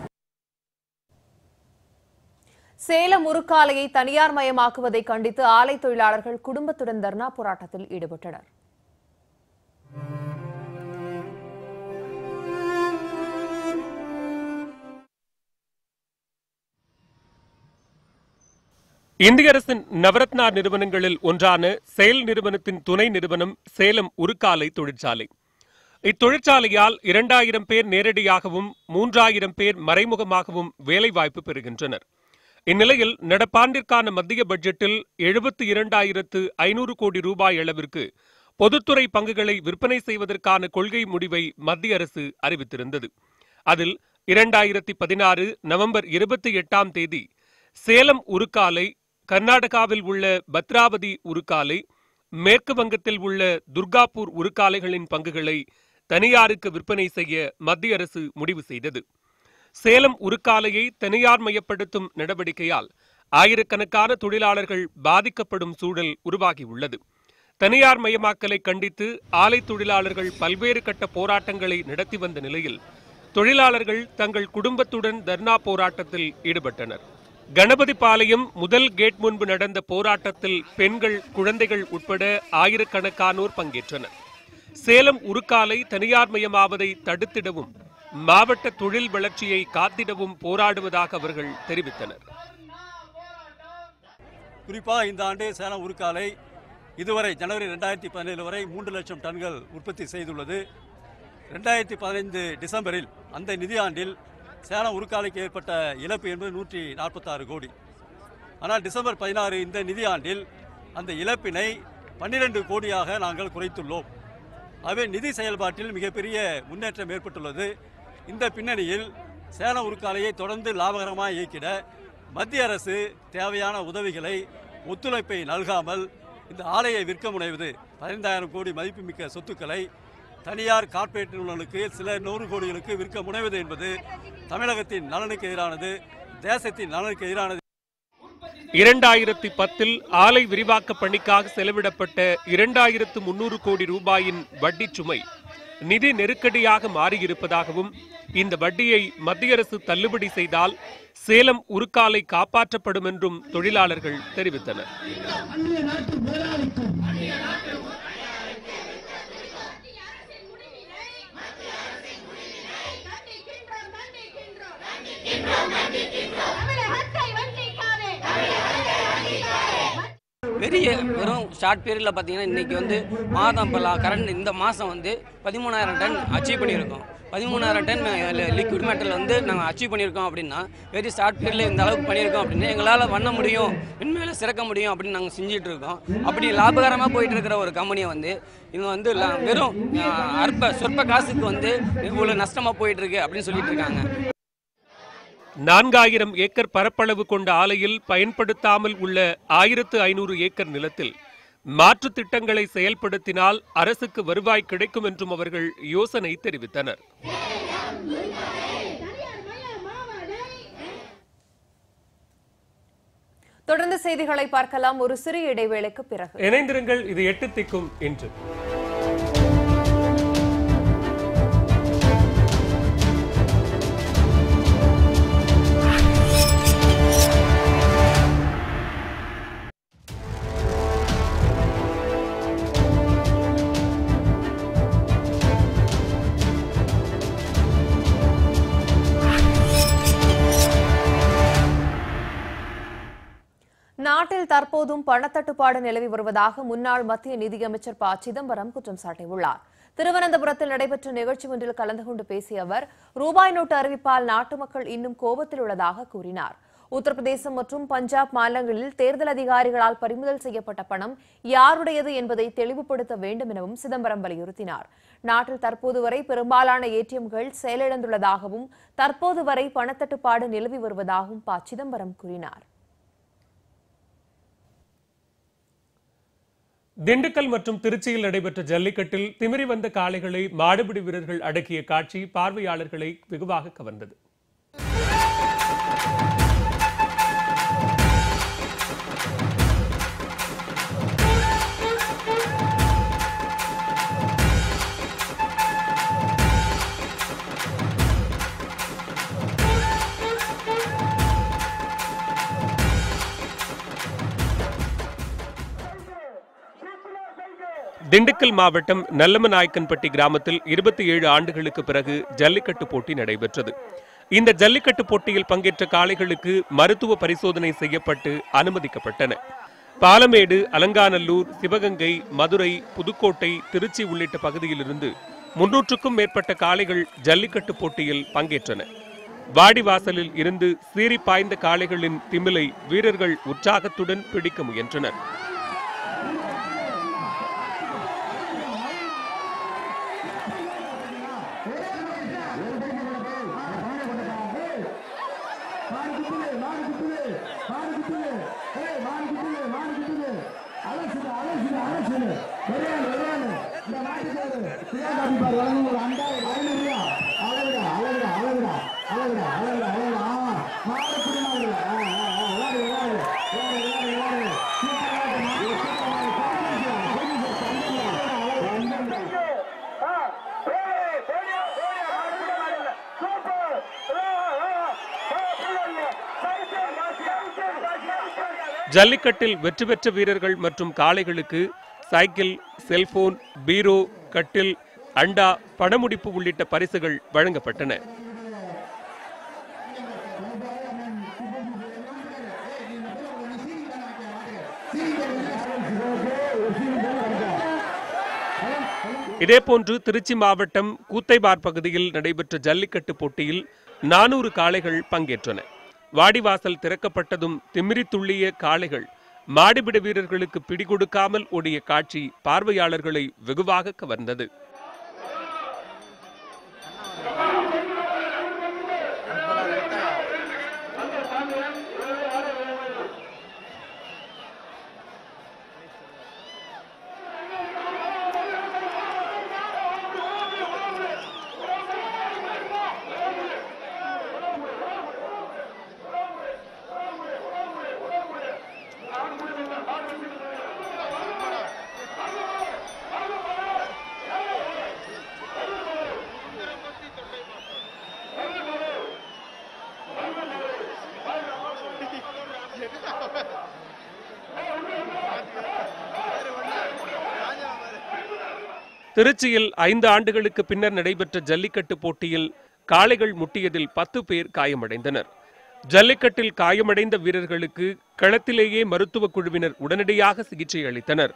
சேலம் உருக்காலையை தனியார் மயமாக்குவதை கண்டித்து ஆலை தொழிலாளர்கள் குடும்பத்துடன் தர்ணா போராட்டத்தில் ஈடுபட்டனர். இந்திய அரசின் நவரத்னா நிறுவனங்களில் ஒன்றான செயல் நிறுவனத்தின் துணை நிறுவனம் சேலம் உருக்காலை தொழிற்சாலை. இத்தொழிற்சாலையால் 2000 பேர் நேரடியாகவும் 3000 பேர் மறைமுகமாகவும் வேலைவாய்ப்பு பெறுகின்றனர். இந்நிலையில் நடப்பாண்டிற்கான மத்திய பட்ஜெட்டில் 72,500 கோடி ரூபாய் அளவிற்கு பொதுத்துறை பங்குகளை விற்பனை செய்வதற்கான கொள்கை முடிவை மத்திய அரசு அறிவித்திருந்தது. அதில் 2016 நவம்பர் 28ஆம் தேதி சேலம் உருக்காலை, கர்நாடகாவில் உள்ள பத்ராவதி உருக்காலை, மேற்கு வங்கத்தில் உள்ள துர்காப்பூர் உருக்காலைகளின் பங்குகளை தனியாருக்கு விற்பனை செய்ய மத்திய அரசு முடிவு செய்தது. சேலம் உருக்காலையை தனியார் மயப்படுத்தும் நடவடிக்கையால் ஆயிரக்கணக்கான தொழிலாளர்கள் பாதிக்கப்படும் சூழல் உருவாகியுள்ளது. தனியார் மயமாக்கலை கண்டித்து ஆலை தொழிலாளர்கள் பல்வேறு கட்ட போராட்டங்களை நடத்தி வந்த நிலையில் தொழிலாளர்கள் தங்கள் குடும்பத்துடன் தர்ணா போராட்டத்தில் ஈடுபட்டனர். கணபதிபாளையம் முதல் கேட் முன்பு நடந்த போராட்டத்தில் பெண்கள், குழந்தைகள் உட்பட ஆயிரக்கணக்கானோர் பங்கேற்றனர். சேலம் உருக்காலை தனியார் மயமாவதை தடுத்திடவும் மாவட்ட தொழில் வளர்ச்சியை காத்திடவும் போராடுவதாக அவர்கள் தெரிவித்தனர். குறிப்பாக இந்த ஆண்டு சேலம் உருக்காலை இதுவரை ஜனவரி 2017 வரை 3 லட்சம் டன்கள் உற்பத்தி செய்துள்ளது. 2015 டிசம்பரில் அந்த நிதியாண்டில் சேலம் உருக்காலைக்கு ஏற்பட்ட இழப்பு என்பது 146 கோடி. ஆனால் டிசம்பர் 16 இந்த நிதியாண்டில் அந்த இழப்பினை 12 கோடியாக நாங்கள் குறைத்துள்ளோம். ஆகவே நிதி செயல்பாட்டில் மிகப்பெரிய முன்னேற்றம் ஏற்பட்டுள்ளது. இந்த பின்னணியில் சேலம் உருக்காலையை தொடர்ந்து லாபகரமாக இயக்கிட மத்திய அரசு தேவையான உதவிகளை, ஒத்துழைப்பை நல்காமல் இந்த ஆலையை விற்க முனைவது, 15,000 கோடி மதிப்புமிக்க சொத்துக்களை தனியார் கார்ப்பரேட் நிறுவனங்களுக்கு சில 100 கோடிகளுக்கு விற்க முனைவது என்பது தமிழகத்தின் நலனுக்கு எதிரானது, தேசத்தின் நலனுக்கு எதிரானது. 2010 ஆலை விரிவாக்க பணிக்காக செலவிடப்பட்ட 2300 கோடி ரூபாயின் வட்டி சுமை நிதி நெருக்கடியாக மாறியிருப்பதாகவும், இந்த வட்டியை மத்திய அரசு தள்ளுபடி செய்தால் சேலம் உருக்காலை காப்பாற்றப்படும் என்றும் தொழிலாளர்கள் தெரிவித்தனர். வெறும் ஷார்ட் பீரியடில் பார்த்தீங்கன்னா இன்றைக்கி மாதம் கரண்ட் இந்த மாதம் 13,000 டன் அச்சீவ் பண்ணியிருக்கோம். 13,000 டன் லிக்விட் மெட்டல் நாங்கள் அச்சீவ் பண்ணியிருக்கோம் அப்படின்னா, வெரி ஷார்ட் பீரியடில் இந்த அளவுக்கு பண்ணியிருக்கோம் அப்படின்னா எங்களால் பண்ண முடியும், மென்மேலே சிறக்க முடியும் அப்படின்னு நாங்கள் செஞ்சுட்டு இருக்கோம். அப்படி லாபகரமாக போயிட்டு இருக்கிற ஒரு கம்பெனியை இவங்க வெறும் சொற்ப காசுக்கு இவ்வளோ நஷ்டமாக போயிட்டு இருக்கு அப்படின்னு சொல்லிட்டு இருக்காங்க. 4000 ஏக்கர் பரப்பளவு கொண்ட ஆலையில் பயன்படுத்தாமல் உள்ள 1500 ஏக்கர் நிலத்தில் மாற்று திட்டங்களை செயல்படுத்தினால் அரசுக்கு வருவாய் கிடைக்கும் என்றும் அவர்கள் யோசனை தெரிவித்தனர். தொடர்ந்து செய்திகளை பார்க்கலாம். ஒரு சிறிய இடைவேளைக்கு பிறகு இணைந்திருங்கள். இது 8 திக்கும் இன்று. நாட்டில் தற்போதும் பணத்தட்டுப்பாடு நிலவி வருவதாக முன்னாள் மத்திய நிதியமைச்சர் ப சிதம்பரம் குற்றம் சாட்டியுள்ளார். திருவனந்தபுரத்தில் நடைபெற்ற நிகழ்ச்சி ஒன்றில் கலந்து கொண்டு பேசிய அவர் ரூபாய் நோட்டு அறிவிப்பால் நாட்டு மக்கள் இன்னும் கோபத்தில் உள்ளதாக கூறினார். உத்தரப்பிரதேசம் மற்றும் பஞ்சாப் மாநிலங்களில் தேர்தல் அதிகாரிகளால் பறிமுதல் செய்யப்பட்ட பணம் யாருடையது என்பதை தெளிவுபடுத்த வேண்டும் எனவும் சிதம்பரம் வலியுறுத்தினார். நாட்டில் தற்போது வரை பெரும்பாலான ஏடிஎம்கள் செயலிழந்துள்ளதாகவும் தற்போது வரை பணத்தட்டுப்பாடு நிலவி வருவதாகவும் ப சிதம்பரம் கூறினார். திண்டுக்கல் மற்றும் திருச்சியில் நடைபெற்ற ஜல்லிக்கட்டில் திமிரி வந்த காளைகளை மாடுபிடி வீரர்கள் அடக்கிய காட்சி பார்வையாளர்களை வெகுவாக கவர்ந்தது. திண்டுக்கல் மாவட்டம் நல்லமநாயக்கன்பட்டி கிராமத்தில் 27 ஆண்டுகளுக்கு பிறகு ஜல்லிக்கட்டு போட்டி நடைபெற்றது. இந்த ஜல்லிக்கட்டு போட்டியில் பங்கேற்ற காளைகளுக்கு மருத்துவ பரிசோதனை செய்யப்பட்டு அனுமதிக்கப்பட்டன. பாலமேடு, அலங்காநல்லூர், சிவகங்கை, மதுரை, புதுக்கோட்டை, திருச்சி உள்ளிட்ட பகுதியிலிருந்து 300க்கும் மேற்பட்ட காளைகள் ஜல்லிக்கட்டு போட்டியில் பங்கேற்றன. வாடிவாசலில் இருந்து சீறி பாய்ந்த காளைகளின் திமிலை வீரர்கள் உற்சாகத்துடன் பிடிக்க முயன்றனர். ஜல்லிக்கட்டில் வெற்றி பெற்ற வீரர்கள் மற்றும் காளைகளுக்கு சைக்கிள், செல்போன், பீரோ, கட்டில், அண்டா, பணமுடிப்பு உள்ளிட்ட பரிசுகள் வழங்கப்பட்டன. இதேபோன்று திருச்சி மாவட்டம் கூத்தைபார் பகுதியில் நடைபெற்ற ஜல்லிக்கட்டு போட்டியில் 400 காளைகள் பங்கேற்றன. வாடிவாசல் திறக்கப்பட்டதும் திமிரி துள்ளிய காளைகள் மாடுபிட வீரர்களுக்கு பிடிகொடுக்காமல் ஓடிய காட்சி பார்வையாளர்களை வெகுவாக கவர்ந்தது. திருச்சியில் 5 ஆண்டுகளுக்கு பின்னர் நடைபெற்ற ஜல்லிக்கட்டு போட்டியில் காளைகள் முட்டியதில் 10 பேர் காயமடைந்தனர். ஜல்லிக்கட்டில் காயமடைந்த வீரர்களுக்கு களத்திலேயே மருத்துவ குழுவினர் உடனடியாக சிகிச்சை அளித்தனர்.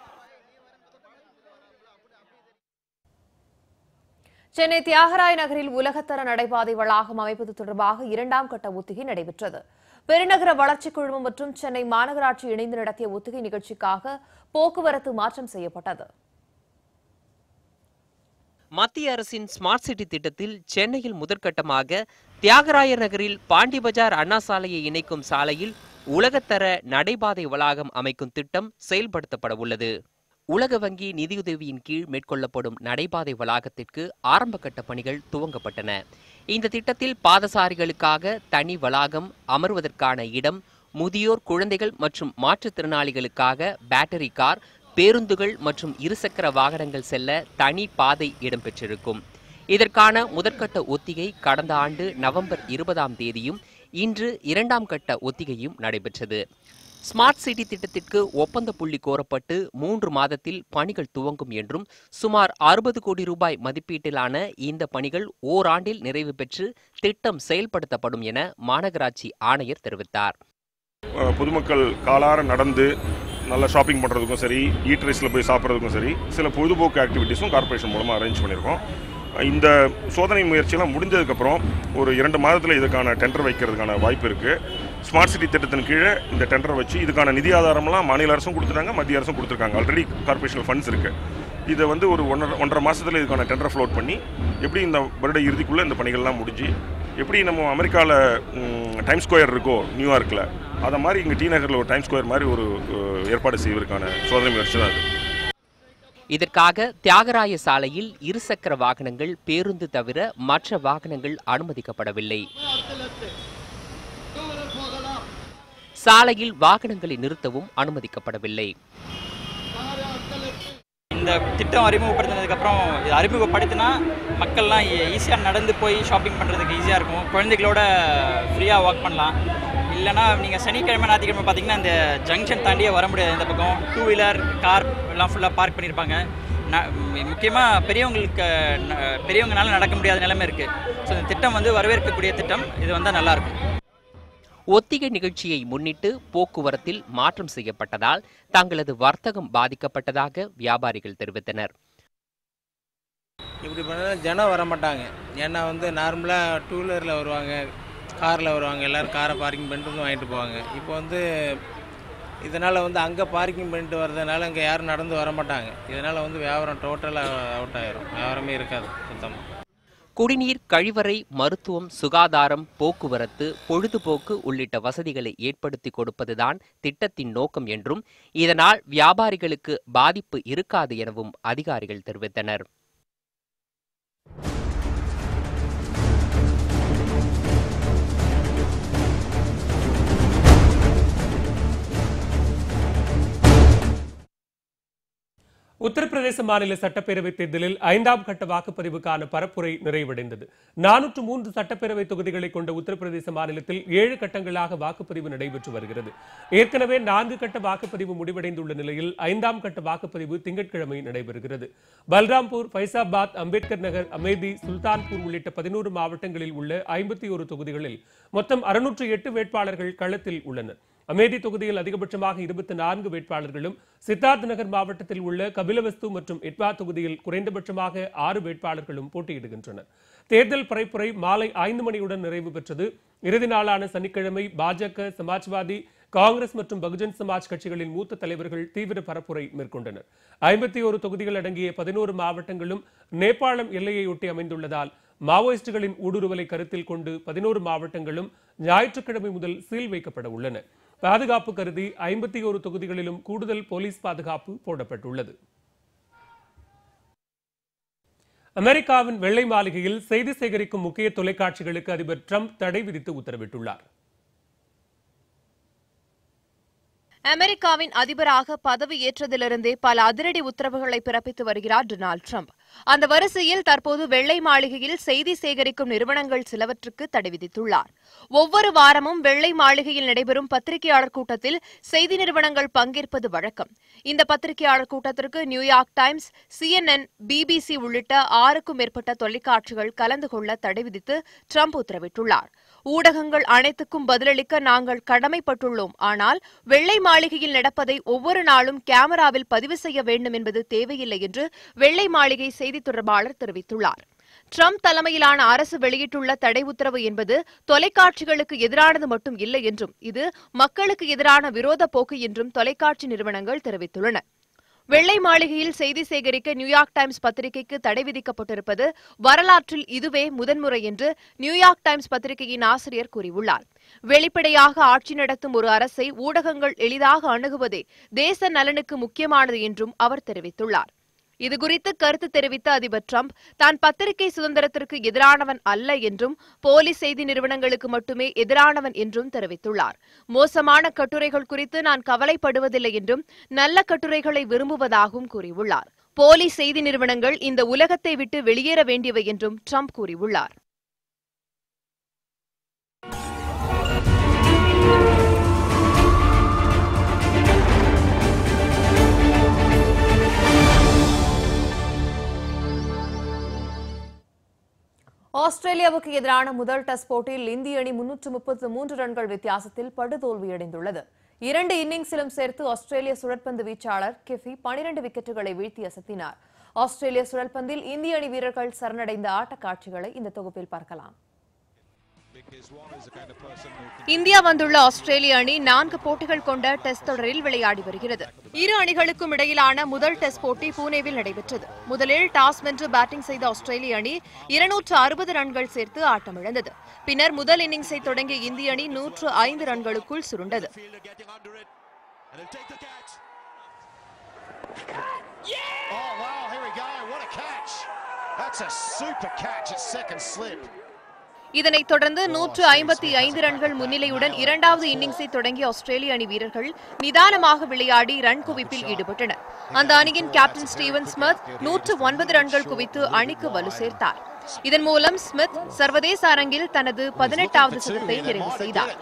சென்னை தியாகராய நகரில் உலகத்தர நடைபாதை வளாகம் அமைப்பது தொடர்பாக 2ஆம் கட்ட ஒத்திகை நடைபெற்றது. பெருநகர வளர்ச்சிக் குழுமம் மற்றும் சென்னை மாநகராட்சி இணைந்து நடத்திய ஒத்திகை நிகழ்ச்சிக்காக போக்குவரத்து மாற்றம் செய்யப்பட்டது. மத்திய அரசின் ஸ்மார்ட் சிட்டி திட்டத்தில் சென்னையில் முதற்கட்டமாக தியாகராயர் நகரில் பாண்டி பஜார் அண்ணா சாலையை இணைக்கும் சாலையில் உலகத்தர நடைபாதை வளாகம் அமைக்கும் திட்டம் செயல்படுத்தப்பட உள்ளது. உலக வங்கி நிதியுதவியின் கீழ் மேற்கொள்ளப்படும் நடைபாதை வளாகத்திற்கு ஆரம்பகட்ட பணிகள் துவங்கப்பட்டன. இந்த திட்டத்தில் பாதசாரிகளுக்காக தனி வளாகம், அமர்வதற்கான இடம், முதியோர், குழந்தைகள் மற்றும் மாற்றுத்திறனாளிகளுக்காக பேட்டரி கார், பேருந்துகள் மற்றும் இருசக்கர வாகனங்கள் செல்ல தனி பாதை இடம்பெற்றிருக்கும். இதற்கான முதற்கட்ட ஒத்திகை கடந்த ஆண்டு நவம்பர் 20ஆம் தேதியும் இன்று 2ஆம் கட்ட ஒத்திகையும் நடைபெற்றது. ஸ்மார்ட் சிட்டி திட்டத்திற்கு ஒப்பந்த புள்ளி கோரப்பட்டு 3 மாதத்தில் பணிகள் துவங்கும் என்றும் சுமார் 60 கோடி ரூபாய் மதிப்பீட்டிலான இந்த பணிகள் ஓராண்டில் நிறைவு பெற்று திட்டம் செயல்படுத்தப்படும் என மாநகராட்சி ஆணையர் தெரிவித்தார். பொதுமக்கள் காலார நடந்து நல்லா ஷாப்பிங் பண்ணுறதுக்கும் சரி, ஈட்ரேஸில் போய் சாப்பிட்றதுக்கும் சரி, சில பொழுதுபோக்கு ஆக்டிவிட்டீஸும் கார்ப்பரேஷன் மூலமாக அரேஞ்ச் பண்ணியிருக்கோம். இந்த சோதனை முயற்சியெல்லாம் முடிஞ்சதுக்கப்புறம் ஒரு 2 மாதத்தில் இதுக்கான டெண்டர் வைக்கிறதுக்கான வாய்ப்பு இருக்குது. ஸ்மார்ட் சிட்டி திட்டத்தின் கீழே இந்த டெண்டரை வச்சு இதுக்கான நிதி ஆதாரம்லாம் மாநில அரசும் கொடுத்துட்டாங்க, மத்திய அரசும் கொடுத்துருக்காங்க. ஆல்ரெடி கார்ப்பரேஷன் ஃபண்ட்ஸ் இருக்குது. இதை வந்து ஒரு 1.5 மாதத்தில் இதுக்கான டெண்டரை ஃப்ளோட் பண்ணி எப்படி இந்த வருட இறுதிக்குள்ளே இந்த பணிகள்லாம் முடிஞ்சு எப்படி நம்ம அமெரிக்காவில் டைம் ஸ்கொயர் இருக்கோ நியூயார்க்கில், அதை மாதிரி இங்கே டி நகரில் ஒரு டைம் ஸ்கொயர் மாதிரி ஒரு ஏற்பாடு செய்வதற்கான சோதனை முயற்சி தான் அது. இதற்காக தியாகராய சாலையில் இருசக்கர வாகனங்கள், பேருந்து தவிர மற்ற வாகனங்கள் அனுமதிக்கப்படவில்லை. சாலையில் வாகனங்களை நிறுத்தவும் அனுமதிக்கப்படவில்லை. இந்த திட்டம் அறிமுகப்படுத்தினதுக்கப்புறம் இது அறிமுகப்படுத்தினா மக்கள்லாம் ஈஸியாக நடந்து போய் ஷாப்பிங் பண்ணுறதுக்கு ஈஸியாக இருக்கும். குழந்தைகளோட ஃப்ரீயாக வாக் பண்ணலாம். இல்லைனா நீங்கள் சனிக்கிழமை ஞாயிற்றுக்கிழமை பார்த்தீங்கன்னா இந்த ஜங்ஷன் தாண்டியே வர முடியாது. இந்த பக்கம் 2 வீலர் கார் எல்லாம் ஃபுல்லாக பார்க் பண்ணியிருப்பாங்க. முக்கியமாக பெரியவங்கனால நடக்க முடியாத நிலைமை இருக்குது. ஸோ இந்த திட்டம் வந்து வரவேற்கக்கூடிய திட்டம். இது வந்தால் நல்லாயிருக்கும். ஒத்திகை நிகழ்ச்சியை முன்னிட்டு போக்குவரத்தில் மாற்றம் செய்யப்பட்டதால் தங்களது வர்த்தகம் பாதிக்கப்பட்டதாக வியாபாரிகள் தெரிவித்தனர். இப்படி பண்ணால் ஜனம் வரமாட்டாங்க. ஏன்னா வந்து நார்மலாக 2 வீலரில் வருவாங்க, காரில் வருவாங்க. எல்லோரும் காரை பார்க்கிங் பண்ணிட்டு வந்து வாங்கிட்டு போவாங்க. இப்போ வந்து இதனால் வந்து அங்கே பார்க்கிங் பண்ணிட்டு வர்றதுனால அங்கே யாரும் நடந்து வரமாட்டாங்க. இதனால் வந்து வியாபாரம் டோட்டலாக அவுட் ஆகிரும். வியாபாரமே இருக்காது சுத்தமாக. குடிநீர், கழிவறை, மருத்துவம், சுகாதாரம், போக்குவரத்து, பொழுதுபோக்கு உள்ளிட்ட வசதிகளை ஏற்படுத்தி கொடுப்பதுதான் திட்டத்தின் நோக்கம் என்றும் இதனால் வியாபாரிகளுக்கு பாதிப்பு இருக்காது எனவும் அதிகாரிகள் தெரிவித்தனர். உத்தரப்பிரதேச மாநில சட்டப்பேரவைத் தேர்தலில் 5ஆம் கட்ட வாக்குப்பதிவுக்கான பரப்புரை நிறைவடைந்தது. 403 சட்டப்பேரவை தொகுதிகளை கொண்ட உத்தரப்பிரதேச மாநிலத்தில் 7 கட்டங்களாக வாக்குப்பதிவு நடைபெற்று வருகிறது. ஏற்கனவே 4 கட்ட வாக்குப்பதிவு முடிவடைந்துள்ள நிலையில் 5ஆம் கட்ட வாக்குப்பதிவு திங்கட்கிழமை நடைபெறுகிறது. பல்ராம்பூர், ஃபைசாபாத், அம்பேத்கர் நகர், அமேதி, சுல்தான்பூர் உள்ளிட்ட 11 மாவட்டங்களில் உள்ள 51 தொகுதிகளில் மொத்தம் 608 வேட்பாளர்கள் களத்தில் உள்ளனர். அமேதி தொகுதியில் அதிகபட்சமாக 24 வேட்பாளர்களும், சித்தார்த் நகர் மாவட்டத்தில் உள்ள கபிலவஸ்து மற்றும் எட்வா தொகுதியில் குறைந்தபட்சமாக 6 வேட்பாளர்களும் போட்டியிடுகின்றனர். தேர்தல் பரப்புரை மாலை 5 மணியுடன் நிறைவு பெற்றது. இறுதி நாளான சனிக்கிழமை பாஜக, சமாஜ்வாதி, காங்கிரஸ் மற்றும் பகுஜன் சமாஜ் கட்சிகளின் மூத்த தலைவர்கள் தீவிர பரப்புரை மேற்கொண்டனர். 51 தொகுதிகள் அடங்கிய 11 மாவட்டங்களும் நேபாளம் எல்லையையொட்டி அமைந்துள்ளதால் மாவோயிஸ்டுகளின் ஊடுருவலை கருத்தில் கொண்டு 11 மாவட்டங்களும் ஞாயிற்றுக்கிழமை முதல் சீல் வைக்கப்பட உள்ளன. பாதுகாப்பு கருதி 51 தொகுதிகளிலும் கூடுதல் போலீஸ் பாதுகாப்பு போடப்பட்டுள்ளது. அமெரிக்காவின் வெள்ளை மாளிகையில் செய்தி சேகரிக்கும் முக்கிய தொலைக்காட்சிகளுக்கு அதிபர் டிரம்ப் தடை விதித்து உத்தரவிட்டுள்ளார். அமெரிக்காவின் அதிபராக பதவியேற்றதிலிருந்தே பல அதிரடி உத்தரவுகளை பிறப்பித்து வருகிறார் டொனால்டு டிரம்ப். அந்த வரிசையில் தற்போது வெள்ளை மாளிகையில் செய்தி சேகரிக்கும் நிறுவனங்கள் சிலவற்றுக்கு தடை விதித்துள்ளார். ஒவ்வொரு வாரமும் வெள்ளை மாளிகையில் நடைபெறும் பத்திரிகையாளர் கூட்டத்தில் செய்தி நிறுவனங்கள் பங்கேற்பது வழக்கம். இந்த பத்திரிகையாளர் கூட்டத்திற்கு நியூயார்க் டைம்ஸ், CNN, BBC உள்ளிட்ட 6க்கும் மேற்பட்ட தொலைக்காட்சிகள் கலந்து கொள்ள தடை விதித்து டிரம்ப் உத்தரவிட்டுள்ளார். ஊடகங்கள் அனைத்துக்கும் பதிலளிக்க நாங்கள் கடமைப்பட்டுள்ளோம். ஆனால் வெள்ளை மாளிகையில் நடப்பதை ஒவ்வொரு நாளும் கேமராவில் பதிவு செய்ய வேண்டும் என்பது தேவையில்லை என்று வெள்ளை மாளிகை செய்தி தொடர்பாளர் தெரிவித்துள்ளார். டிரம்ப் தலைமையிலான அரசு வெளியிட்டுள்ள தடை உத்தரவு என்பது தொலைக்காட்சிகளுக்கு எதிரானது மட்டும் இல்லை என்றும் இது மக்களுக்கு எதிரான விரோத போக்கு என்றும் தொலைக்காட்சி நிறுவனங்கள் தெரிவித்துள்ளன. வெள்ளை மாளிகையில் செய்தி சேகரிக்க நியூயார்க் டைம்ஸ் பத்திரிகைக்கு தடை விதிக்கப்பட்டிருப்பது வரலாற்றில் இதுவே முதன்முறை என்று நியூயார்க் டைம்ஸ் பத்திரிகையின் ஆசிரியர் கூறியுள்ளார். வெளிப்படையாக ஆட்சி நடத்தும் ஒரு அரசை ஊடகங்கள் எளிதாக அணுகுவதே தேச நலனுக்கு முக்கியமானது என்றும் அவர் தெரிவித்துள்ளார். இதுகுறித்து கருத்து தெரிவித்த அதிபர் டிரம்ப் தான் பத்திரிகை சுதந்திரத்திற்கு எதிரானவன் அல்ல என்றும் போலி செய்தி நிறுவனங்களுக்கு மட்டுமே எதிரானவன் என்றும் தெரிவித்துள்ளார். மோசமான கட்டுரைகள் குறித்து நான் கவலைப்படுவதில்லை என்றும் நல்ல கட்டுரைகளை விரும்புவதாகவும் கூறியுள்ளார். போலி செய்தி நிறுவனங்கள் இந்த உலகத்தை விட்டு வெளியேற வேண்டியவை என்றும் டிரம்ப் கூறியுள்ளார். ஆஸ்திரேலியாவுக்கு எதிரான முதல் டெஸ்ட் போட்டியில் இந்திய அணி 333 ரன்கள் வித்தியாசத்தில் படுதோல்வியடைந்துள்ளது. 2 இன்னிங்ஸிலும் சேர்த்து ஆஸ்திரேலிய சுழற்பந்து வீச்சாளர் கெஃபி 12 விக்கெட்டுகளை வீழ்த்தி அசத்தினார். ஆஸ்திரேலிய சுழற்பந்தில் இந்திய அணி வீரர்கள் சரணடைந்த ஆட்ட காட்சிகளை இந்த தொகுப்பில் பார்க்கலாம். இந்தியா வந்துள்ள ஆஸ்திரேலிய அணி 4 போட்டிகள் கொண்ட டெஸ்ட் தொடரில் விளையாடி வருகிறது. இரு அணிகளுக்கும் இடையிலான முதல் டெஸ்ட் போட்டி புனேவில் நடைபெற்றது. முதலில் டாஸ் வென்று பேட்டிங் செய்த ஆஸ்திரேலிய அணி 260 ரன்கள் சேர்த்து ஆட்டமிழந்தது. பின்னர் முதல் இன்னிங்ஸை தொடங்கிய இந்திய அணி 105 ரன்களுக்குள் சுருண்டது. இதனைத் தொடர்ந்து 155 ரன்கள் முன்னிலையுடன் இரண்டாவது இன்னிங்ஸை தொடங்கிய ஆஸ்திரேலிய அணி வீரர்கள் நிதானமாக விளையாடி ரன் குவிப்பில் ஈடுபட்டனர். அந்த அணியின் கேப்டன் ஸ்டீவன் ஸ்மித் 109 ரன்கள் குவித்து அணிக்கு வலு சேர்த்தார். இதன் மூலம் ஸ்மித் சர்வதேச அரங்கில் தனது 18வது சதத்தை நிறைவு செய்தார்.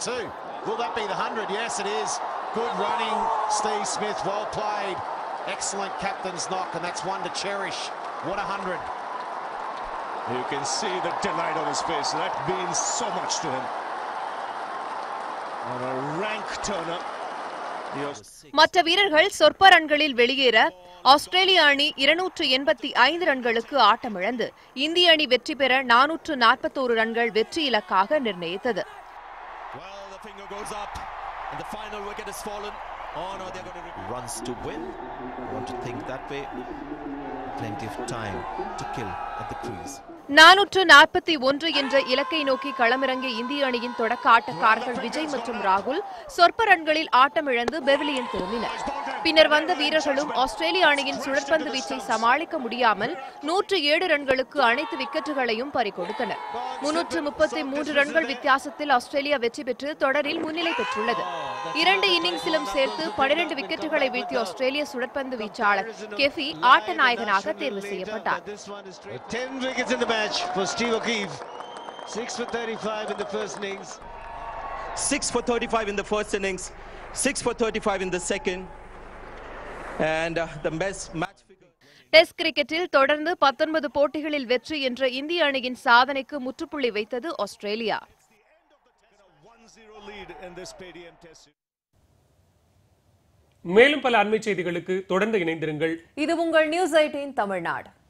You can see the delight on his face. That means so much to him. On a rank turner. மற்ற வீரர்கள் சொற்ப ரன்களில் வெளியேற ஆஸ்திரேலிய அணி 285 ரன்களுக்கு ஆட்டமிழந்து இந்திய அணி வெற்றி பெற 441 ரன்கள் வெற்றி இலக்காக நிர்ணயித்தது. Runs to win. Want to think that way. Plenty of time to kill at the crease. 441 என்ற இலக்கை நோக்கி களமிறங்கிய இந்திய அணியின் தொடக்க ஆட்டக்காரர்கள் விஜய் மற்றும் ராகுல் சொற்ப ரன்களில் ஆட்டமிழந்து பெவிலியன் திரும்பினர். பின்னர் வந்த வீரர்களும் ஆஸ்திரேலிய அணியின் சுழற்பந்து வீச்சை சமாளிக்க முடியாமல் 107 ரன்களுக்கு அனைத்து விக்கெட்டுகளையும் பறிகொடுத்தனர். 333 ரன்கள் வித்தியாசத்தில் ஆஸ்திரேலியா வெற்றி பெற்று தொடரில் முன்னிலை பெற்றுள்ளது. 2 இன்னிங்ஸிலும் சேர்த்து 12 விக்கெட்டுகளை வீழ்த்திய ஆஸ்திரேலிய சுழற்பந்து வீச்சாளர் கெஃபி ஆட்ட நாயகனாக தேர்வு செய்யப்பட்டார். For Steve O'Keefe, 6 for 35 in the first innings. 6 for 35 in the first innings, 6 for 35 in the second, and the best match figure. Test கிரிக்கெட்டில் தொடர்ந்து 19 போட்டிகளில் வெற்றி என்ற இந்திய அணியின் சாதனைக்கு முற்றுப்புள்ளி வைத்தது ஆஸ்திரேலியா. மேலும் பல அண்மை செய்திகளுக்கு தொடர்ந்து இணைந்திருங்கள். இது உங்கள் நியூஸ் 18 தமிழ்நாடு.